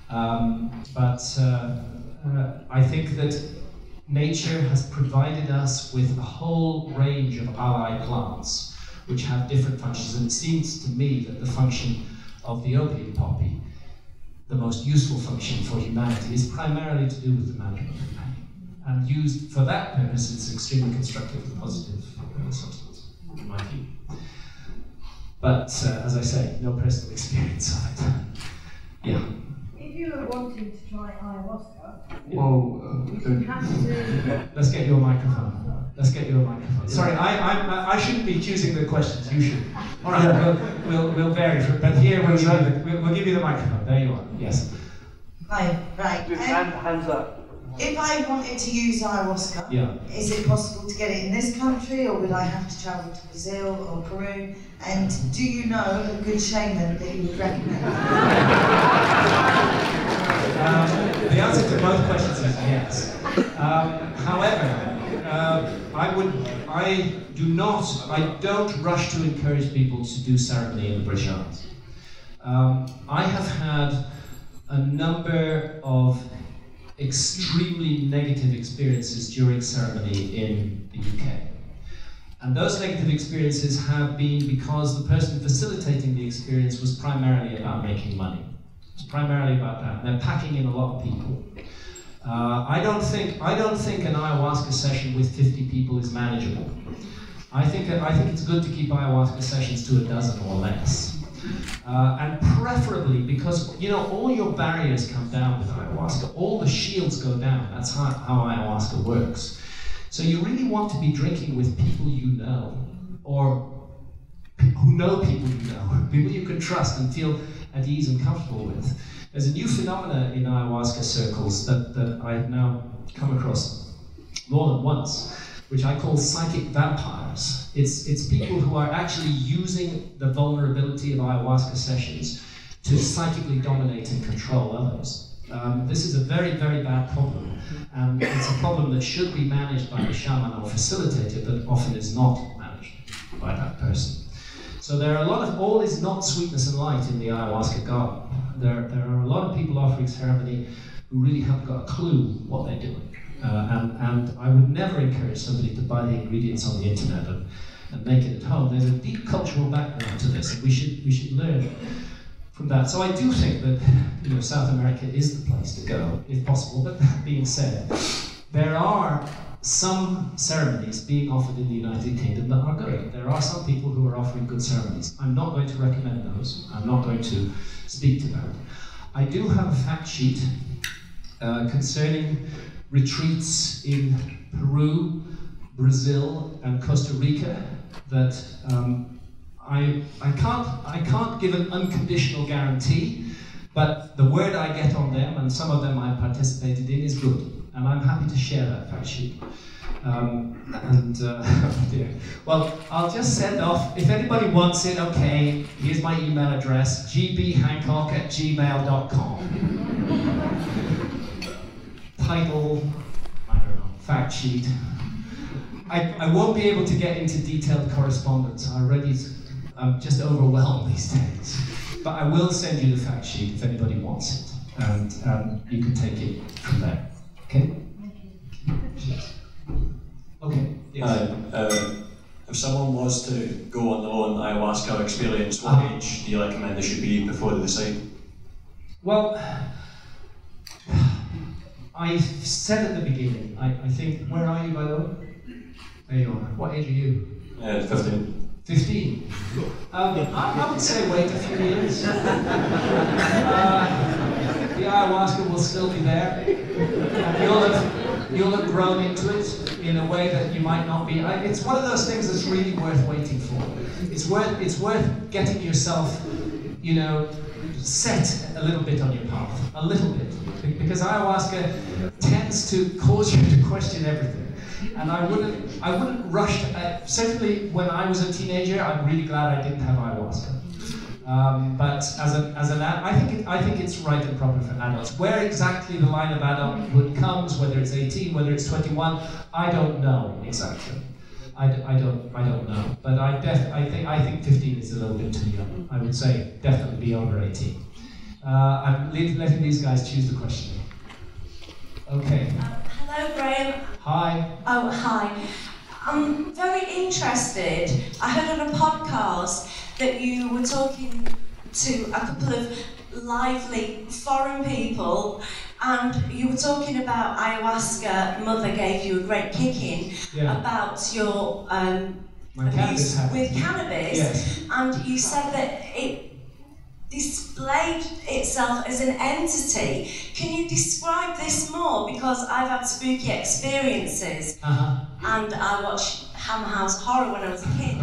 but I think that nature has provided us with a whole range of ally plants which have different functions, and it seems to me that the function of the opium poppy, the most useful function for humanity, is primarily to do with the management of pain, and used for that purpose it's an extremely constructive and positive substance, in my view. But, as I say, no personal experience of it. Yeah. If you were wanting to try ayahuasca, okay. you have to... Let's get you a microphone. Sorry, I shouldn't be choosing the questions, you should. All right, yeah. we'll vary for it, but here we'll give you the microphone. There you are, yes. Hi, right. Hands up. If I wanted to use ayahuasca, yeah. Is it possible to get it in this country, or would I have to travel to Brazil or Peru? And do you know a good shaman that you would recommend? The answer to both questions is yes. However, I don't rush to encourage people to do ceremony in the British Isles. I have had a number of extremely negative experiences during ceremony in the UK. And those negative experiences have been because the person facilitating the experience was primarily about making money. It's primarily about that. They're packing in a lot of people. I don't think an ayahuasca session with 50 people is manageable. I think it's good to keep ayahuasca sessions to a dozen or less. And preferably because, you know, all your barriers come down with ayahuasca, all the shields go down. That's how ayahuasca works. So you really want to be drinking with people you know, or who know people you know, people you can trust and feel at ease and comfortable with. There's a new phenomena in ayahuasca circles that I've now come across more than once, which I call psychic vampires. It's people who are actually using the vulnerability of ayahuasca sessions to psychically dominate and control others. This is a very, very bad problem, and it's a problem that should be managed by the shaman or facilitator, but often is not managed by that person. So there are a lot of, all is not sweetness and light in the ayahuasca garden. There are a lot of people offering ceremony who really haven't got a clue what they're doing. And I would never encourage somebody to buy the ingredients on the internet and make it at home. There's a deep cultural background to this, and we should learn from that. So I do think that, you know, South America is the place to go, if possible. But that being said, there are some ceremonies being offered in the United Kingdom that are good. There are some people who are offering good ceremonies. I'm not going to recommend those. I'm not going to speak to that. I do have a fact sheet concerning retreats in Peru, Brazil, and Costa Rica that I can't give an unconditional guarantee, but the word I get on them, and some of them I participated in, is good. And I'm happy to share that fact sheet. Well, I'll just send off, if anybody wants it, okay, here's my email address, gbhancock@gmail.com. Title, I don't know, fact sheet. I won't be able to get into detailed correspondence. I'm just overwhelmed these days. But I will send you the fact sheet if anybody wants it. And you can take it from there. Okay? Okay. Yes. If someone was to go on their own ayahuasca experience, what age do you recommend they should be before they decide? Well, I said at the beginning, I think, where are you by the way? There you are. What age are you? 15. 15? I would say wait a few years. The ayahuasca will still be there. You'll have grown into it in a way that you might not be. It's one of those things that's really worth waiting for. It's worth getting yourself, set a little bit on your path, a little bit, because ayahuasca tends to cause you to question everything. And I wouldn't rush to, certainly when I was a teenager, I'm really glad I didn't have ayahuasca. But I think it's right and proper for adults. Where exactly the line of adulthood comes, whether it's 18, whether it's 21, I don't know exactly. I don't know. But I think 15 is a little bit too young. I would say definitely be over 18. I'm letting these guys choose the question. Okay. Hello, Graham. Hi. Oh, hi. I'm very interested. I heard on a podcast that you were talking to a couple of lively foreign people, and you were talking about ayahuasca. Mother gave you a great kicking about your abuse with cannabis, yes. And you said that it displayed itself as an entity. Can you describe this more? Because I've had spooky experiences, and I watched Hammer House Horror when I was a kid.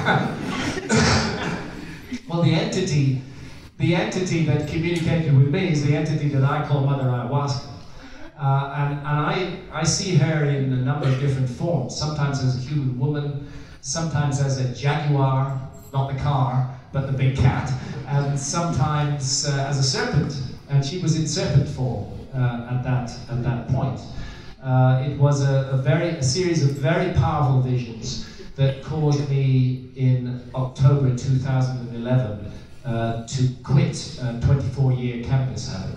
Well, the entity that communicated with me is the entity that I call Mother Ayahuasca. And I see her in a number of different forms, sometimes as a human woman, sometimes as a jaguar, not the car, but the big cat, and sometimes as a serpent, and she was in serpent form at that point. It was a series of very powerful visions that caused me in October 2011 to quit a 24-year cannabis habit.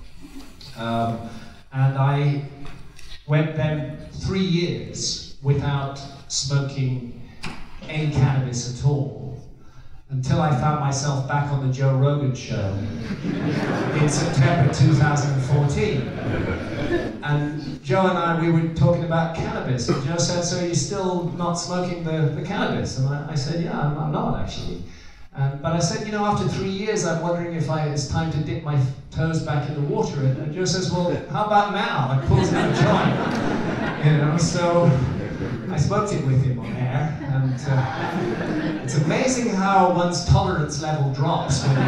And I went then 3 years without smoking any cannabis at all, until I found myself back on the Joe Rogan show in September 2014. And Joe and we were talking about cannabis, and Joe said, so you're still not smoking the cannabis? And I said, yeah, I'm not actually. But I said, after 3 years, I'm wondering if it's time to dip my toes back in the water. And Joe says, well, how about now? And pulls out a joint. So I smoked it with him on air, and it's amazing how one's tolerance level drops when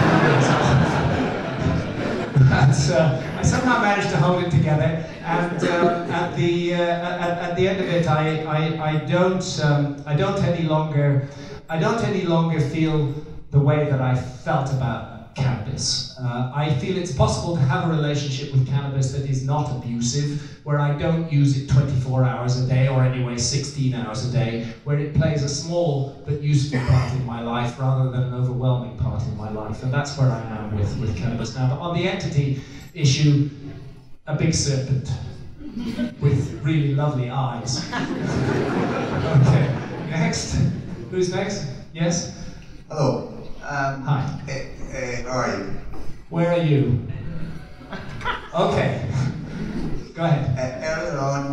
But I somehow managed to hold it together, and at the end of it, I don't any longer feel the way that I felt about cannabis. I feel it's possible to have a relationship with cannabis that is not abusive, where I don't use it 24 hours a day, or anyway 16 hours a day, where it plays a small but useful part in my life rather than an overwhelming part in my life. And that's where I am with cannabis now. But on the entity issue, a big serpent with really lovely eyes. Okay, next. Who's next? Yes? Hello. Hi. How are you? Where are you? Okay. Go ahead. Earlier on,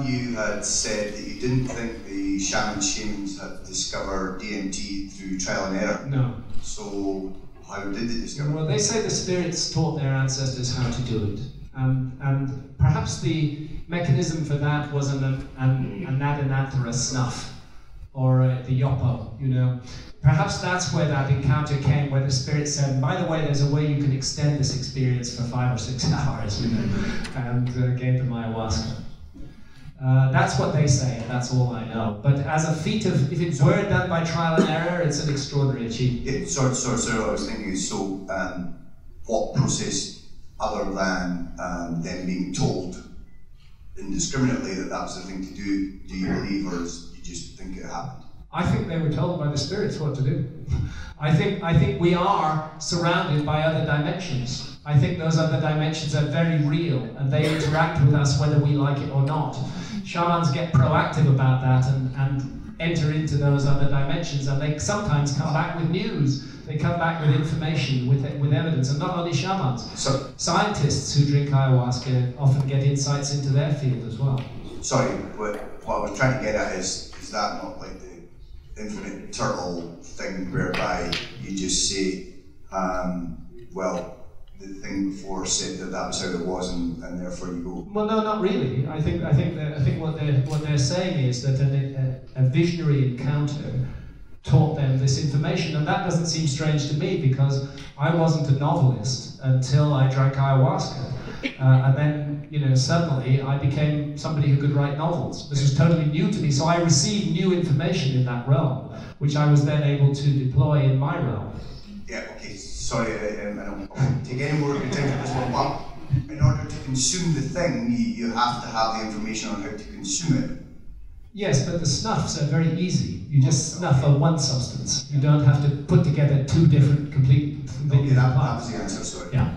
you had said that you didn't think the shamans had discovered DMT through trial and error. No. So how did they discover it? Well, they say the spirits taught their ancestors how to do it. And perhaps the mechanism for that was an Nadanantara snuff, or the Yopo, you know. Perhaps that's where that encounter came, where the spirit said, by the way, there's a way you can extend this experience for 5 or 6 hours, you know, and gave them ayahuasca. That's what they say, and that's all I know. But as a feat of, if it were done by trial and error, it's an extraordinary achievement. Yeah, sorry, I was thinking, so what process, other than them being told indiscriminately that was the thing to do you believe, or you just think it happened? I think they were told by the spirits what to do. I think we are surrounded by other dimensions. I think those other dimensions are very real, and they interact with us whether we like it or not. Shamans get proactive about that and enter into those other dimensions, and they sometimes come back with news. They come back with information, with evidence, and not only shamans. So, scientists who drink ayahuasca often get insights into their field as well. Sorry, what I was trying to get at is that not like the infinite turtle thing whereby you just say, well, the thing before said that was how it was, and therefore you go. Well, no, not really. I think what they're saying is that a visionary encounter taught them this information, and that doesn't seem strange to me because I wasn't a novelist until I drank ayahuasca, and then, you know, suddenly I became somebody who could write novels. This was totally new to me, so I received new information in that realm, which I was then able to deploy in my realm. Yeah, okay, sorry, I don't take any more attention to this one, but in order to consume the thing, you have to have the information on how to consume it. Yes, but the snuffs are very easy. You just snuff on one substance. You don't have to put together 2 different completely that was the answer, sorry. Yeah.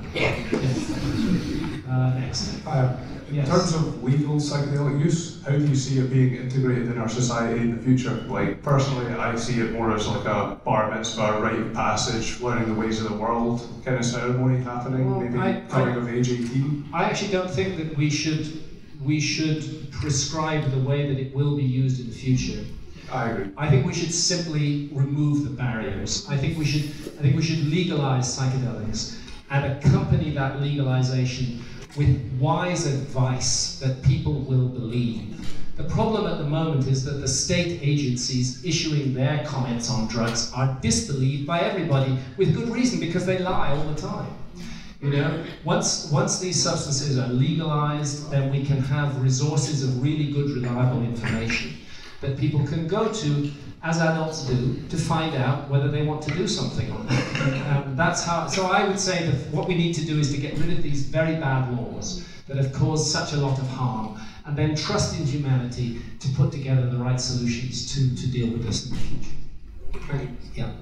Next. In terms of legal psychedelic use, how do you see it being integrated in our society in the future? Like, personally, I see it more as like a bar mitzvah, rite of passage, learning the ways of the world kind of ceremony happening, well, maybe coming of age 18. I actually don't think that we should prescribe the way that it will be used in the future. I agree. I think we should simply remove the barriers. I think we should legalize psychedelics and accompany that legalization with wise advice that people will believe. The problem at the moment is that the state agencies issuing their comments on drugs are disbelieved by everybody with good reason, because they lie all the time. You know, once these substances are legalized, then we can have resources of really good, reliable information that people can go to, as adults do, to find out whether they want to do something or not. That's how. So I would say that what we need to do is to get rid of these very bad laws that have caused such a lot of harm, and then trust in humanity to put together the right solutions to deal with this in the future. Thank you. Yeah.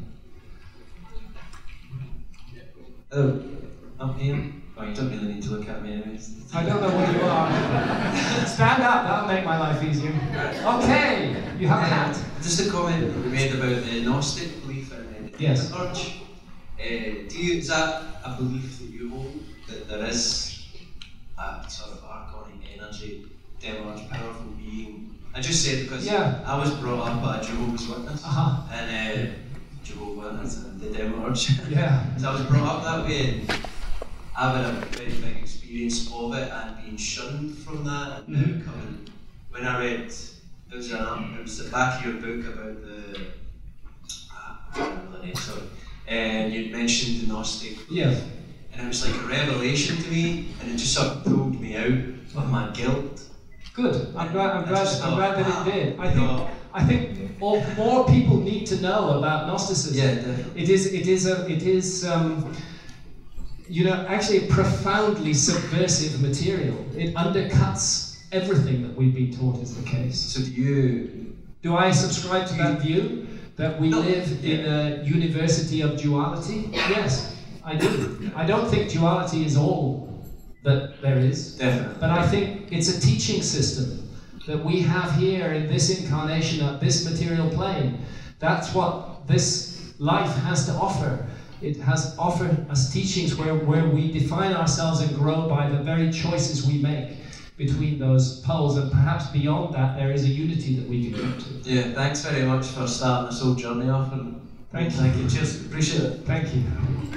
Hello. I'm Ian. Oh, you don't really need to look at me anyways. I don't know what you are. Stand up, that'll make my life easier. Okay, you have a hat. Just a comment you made about the Gnostic belief in the Yes. church. Is that a belief that you hold, that there is a sort of archonic energy, demonising, powerful being? I just say it because I was brought up by a Jehovah's Witness, and Jehovah's Witness and the demonising. So I was brought up that way, and I've had a very big experience of it and being shunned from that, and now coming, when I read, it was the back of your book about the, I can't remember the name, sorry, and you'd mentioned the Gnostic, and it was like a revelation to me, and it just sort of pulled me out of my guilt. Good, I'm glad that it did. I think more people need to know about Gnosticism. Yeah, definitely. It is you know, actually a profoundly subversive material. It undercuts everything that we've been taught is the case. So do I subscribe to that view? That we live in a university of duality? Yes, I do. I don't think duality is all that there is. Definitely. But I think it's a teaching system that we have here in this incarnation of this material plane. That's what this life has to offer. It has offered us teachings where we define ourselves and grow by the very choices we make. between those poles, and perhaps beyond that there is a unity that we can come to. Yeah, thanks very much for starting this whole journey off, and thank you. Cheers, appreciate it. Thank you.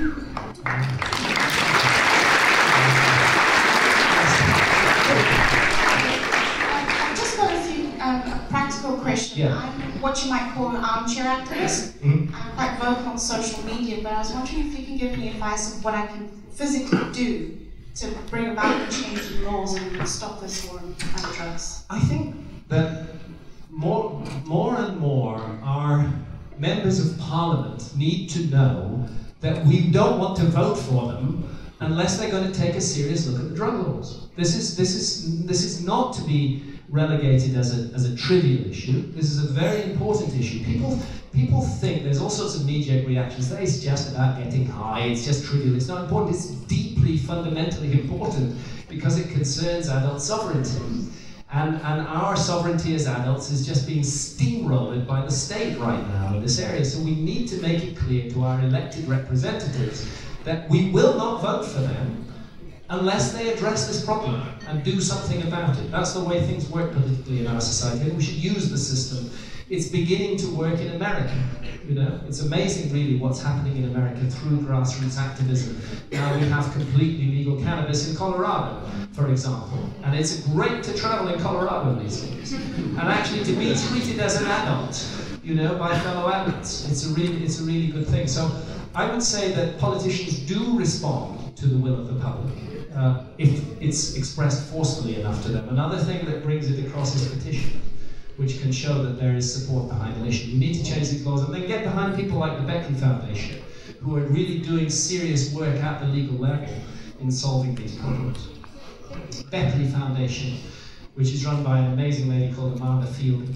I've just got a few practical questions. Yeah. I'm what you might call an armchair activist. Mm-hmm. I'm quite vocal on social media, but I was wondering if you can give me advice of what I can physically do to bring about a change in laws and stop this war on drugs. I think that more and more our members of parliament need to know that we don't want to vote for them unless they're going to take a serious look at the drug laws. This is not to be relegated as a trivial issue. This is a very important issue. People think there's all sorts of knee-jerk reactions. That it's just about getting high. It's just trivial. It's not important. It's deeply, fundamentally important because it concerns adult sovereignty. And our sovereignty as adults is just being steamrolled by the state right now in this area. So we need to make it clear to our elected representatives that we will not vote for them unless they address this problem and do something about it. That's the way things work politically in our society, and we should use the system. It's beginning to work in America. You know, it's amazing really what's happening in America through grassroots activism. Now we have completely legal cannabis in Colorado, for example, and it's great to travel in Colorado these days. And actually to be treated as an adult, you know, by fellow adults, it's a really good thing. So I would say that politicians do respond to the will of the public if it's expressed forcefully enough to them. Another thing that brings it across is petition, which can show that there is support behind an issue. We need to change these laws and then get behind people like the Beckley Foundation, who are really doing serious work at the legal level in solving these problems. Beckley Foundation, which is run by an amazing lady called Amanda Fielding.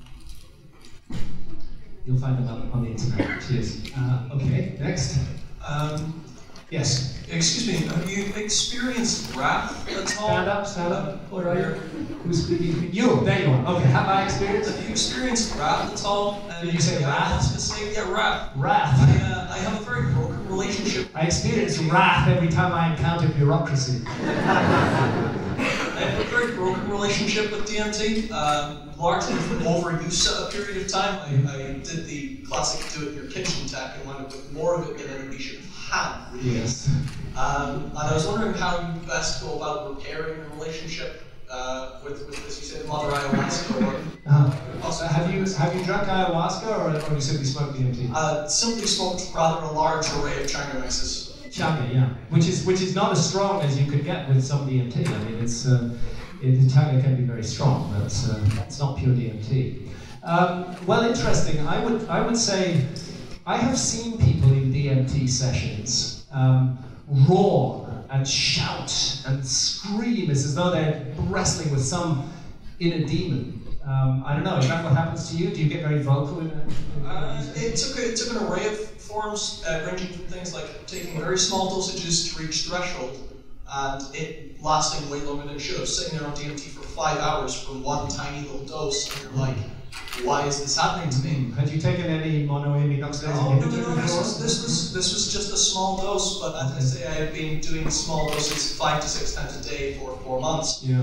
You'll find them on the internet. Cheers. Okay, next. Yes. Excuse me, have you experienced wrath at all? Stand up. Where are you? Who's speaking? You, there you are. Okay, have I experienced? Have you experienced wrath at all? Did you say wrath? Yeah, wrath. Wrath. I have a very broken relationship. I experience wrath every time I encounter bureaucracy. I have a very broken relationship with DMT, largely from overuse at a period of time. I did the classic do-it-in-your-kitchen tack and wound up with more of it than anybody should have had. Really. Yes. And I was wondering how you best go about repairing a relationship with, as you said, Mother Ayahuasca. Or have you drunk ayahuasca or you simply smoked DMT? Simply smoked rather a large array of China mixes. Changa, yeah, which is not as strong as you could get with some DMT. I mean, Changa can be very strong, but it's not pure DMT. Well, interesting. I would say I have seen people in DMT sessions roar and shout and scream as though they're wrestling with some inner demon. I don't know. Is that what happens to you? Do you get very vocal in that? It took an array of forms, ranging from things like taking very small dosages to reach threshold, and it lasting way longer than it should have. Sitting there on DMT for 5 hours from one tiny little dose, and you're like, why is this happening to me? Had you taken any monoamine oxidase? No. This was just a small dose, but as I say, I have been doing small doses 5 to 6 times a day for 4 months. Yeah.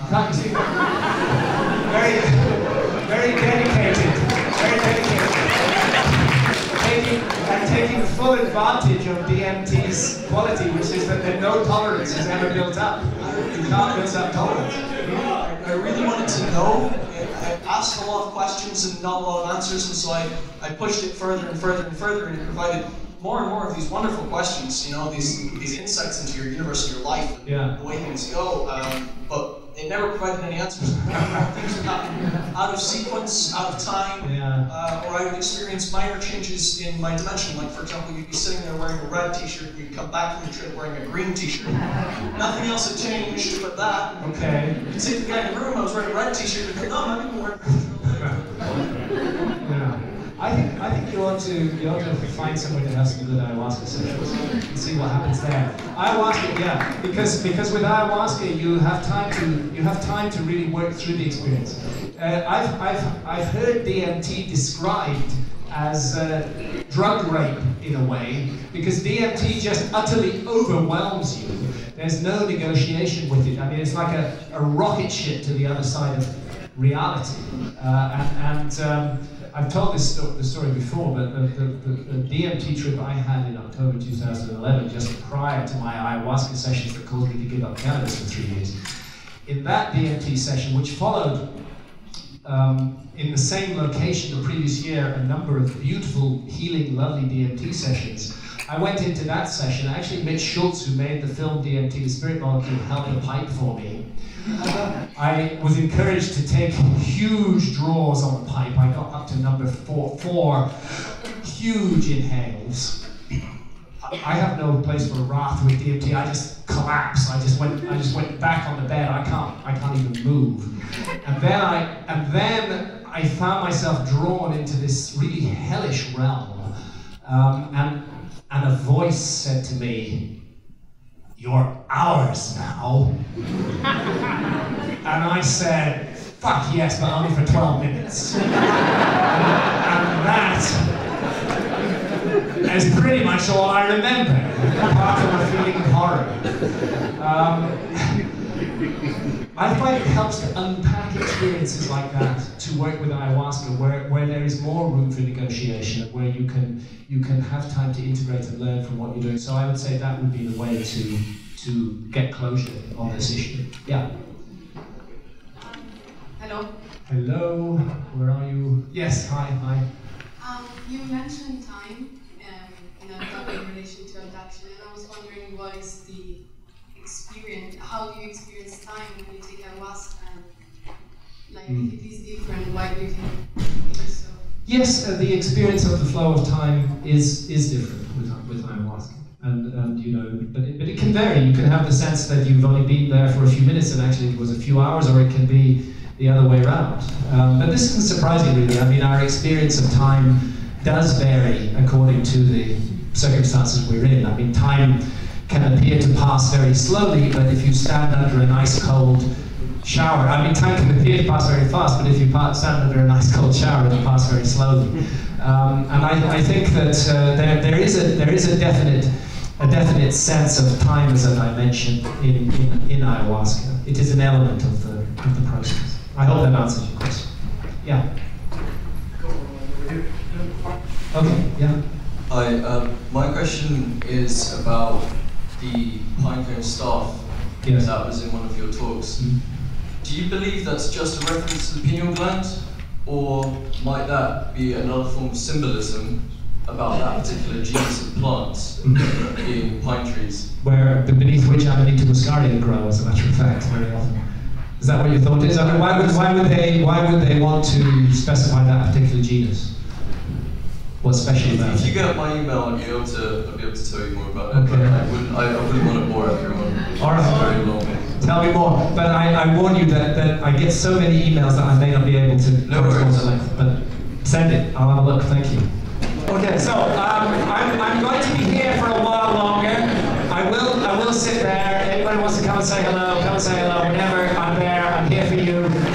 Very dedicated. Very dedicated. Taking full advantage of DMT's quality, which is that no tolerance is ever built up. You can't build up tolerance. I really wanted to know. I asked a lot of questions and not a lot of answers, and so I pushed it further and further and further, and it provided more and more of these wonderful questions, you know, these insights into your universe and your life, and the way things go, but it never provided any answers. Things would happen out of sequence, out of time, or I would experience minor changes in my dimension. Like, for example, you'd be sitting there wearing a red t-shirt, and you'd come back from the trip wearing a green t-shirt. Nothing else had changed but that. Okay. You'd say to the guy in the room, I was wearing a red t-shirt, and go, no, I'm not even wearing a green t-shirt. Yeah. I think you ought to find somewhere that has some good ayahuasca sessions and see what happens there. Ayahuasca, yeah, because with ayahuasca you have time to really work through the experience. I've heard DMT described as drug rape in a way, because DMT just utterly overwhelms you. There's no negotiation with it. I mean, it's like a rocket ship to the other side of reality. I've told this the story before, but the DMT trip I had in October 2011, just prior to my ayahuasca sessions that caused me to give up cannabis for 3 years. In that DMT session, which followed in the same location the previous year, a number of beautiful, healing, lovely DMT sessions. I went into that session. Actually, Mitch Schultz, who made the film DMT, The Spirit Molecule, held the pipe for me. I was encouraged to take huge draws on the pipe. I got up to number four huge inhales. I have no place for wrath with DMT. I just collapsed. I just went back on the bed. I can't even move. And then I found myself drawn into this really hellish realm. And a voice said to me, "You're ours now." And I said, "Fuck yes, but only for 12 minutes. And that is pretty much all I remember, apart from a feeling of horror. I find it helps to unpack experiences like that, to work with ayahuasca, where there is more room for negotiation, where you can have time to integrate and learn from what you're doing. So I would say that would be the way to get closure on this issue. Yeah. Hello. Hello. Where are you? Yes. Hi. You mentioned time in relation to abduction, and I was wondering what is the experience? How do you experience time when you take ayahuasca? Like, if it is different, why do you think it is so? Yes, the experience of the flow of time is different with ayahuasca, and you know, but it can vary. You can have the sense that you've only been there for a few minutes, and actually it was a few hours, or it can be the other way around. But this isn't surprising, really. I mean, our experience of time does vary according to the circumstances we're in. I mean, time can appear to pass very slowly, but if you stand under an ice cold shower, I mean, time can appear to pass very fast, but if you stand under an ice cold shower, it'll pass very slowly. And I think that there is a definite sense of time as a dimension in ayahuasca. It is an element of the process. I hope that answers your question. Yeah. Okay. Yeah. Hi. My question is about the pinecone staff that was in one of your talks. Do you believe that's just a reference to the pineal gland, or might that be another form of symbolism about that particular genus of plants being pine trees? Where beneath which Amanita muscaria grow, as a matter of fact, very often. Is that what your thought is? I mean, why would they want to specify that particular genus? What's special about it? If you get my email, I'll be able to tell you more about it. Okay. But I wouldn't want to bore everyone. All right. Very long. Tell me more. But I warn you that I get so many emails that I may not be able to correspond to length. But send it. I'll have a look. Thank you. Okay. So I'm going to be here for a while longer. I will sit there. Anybody wants to come and say hello? Come and say hello. Whenever I'm there, I'm here for you.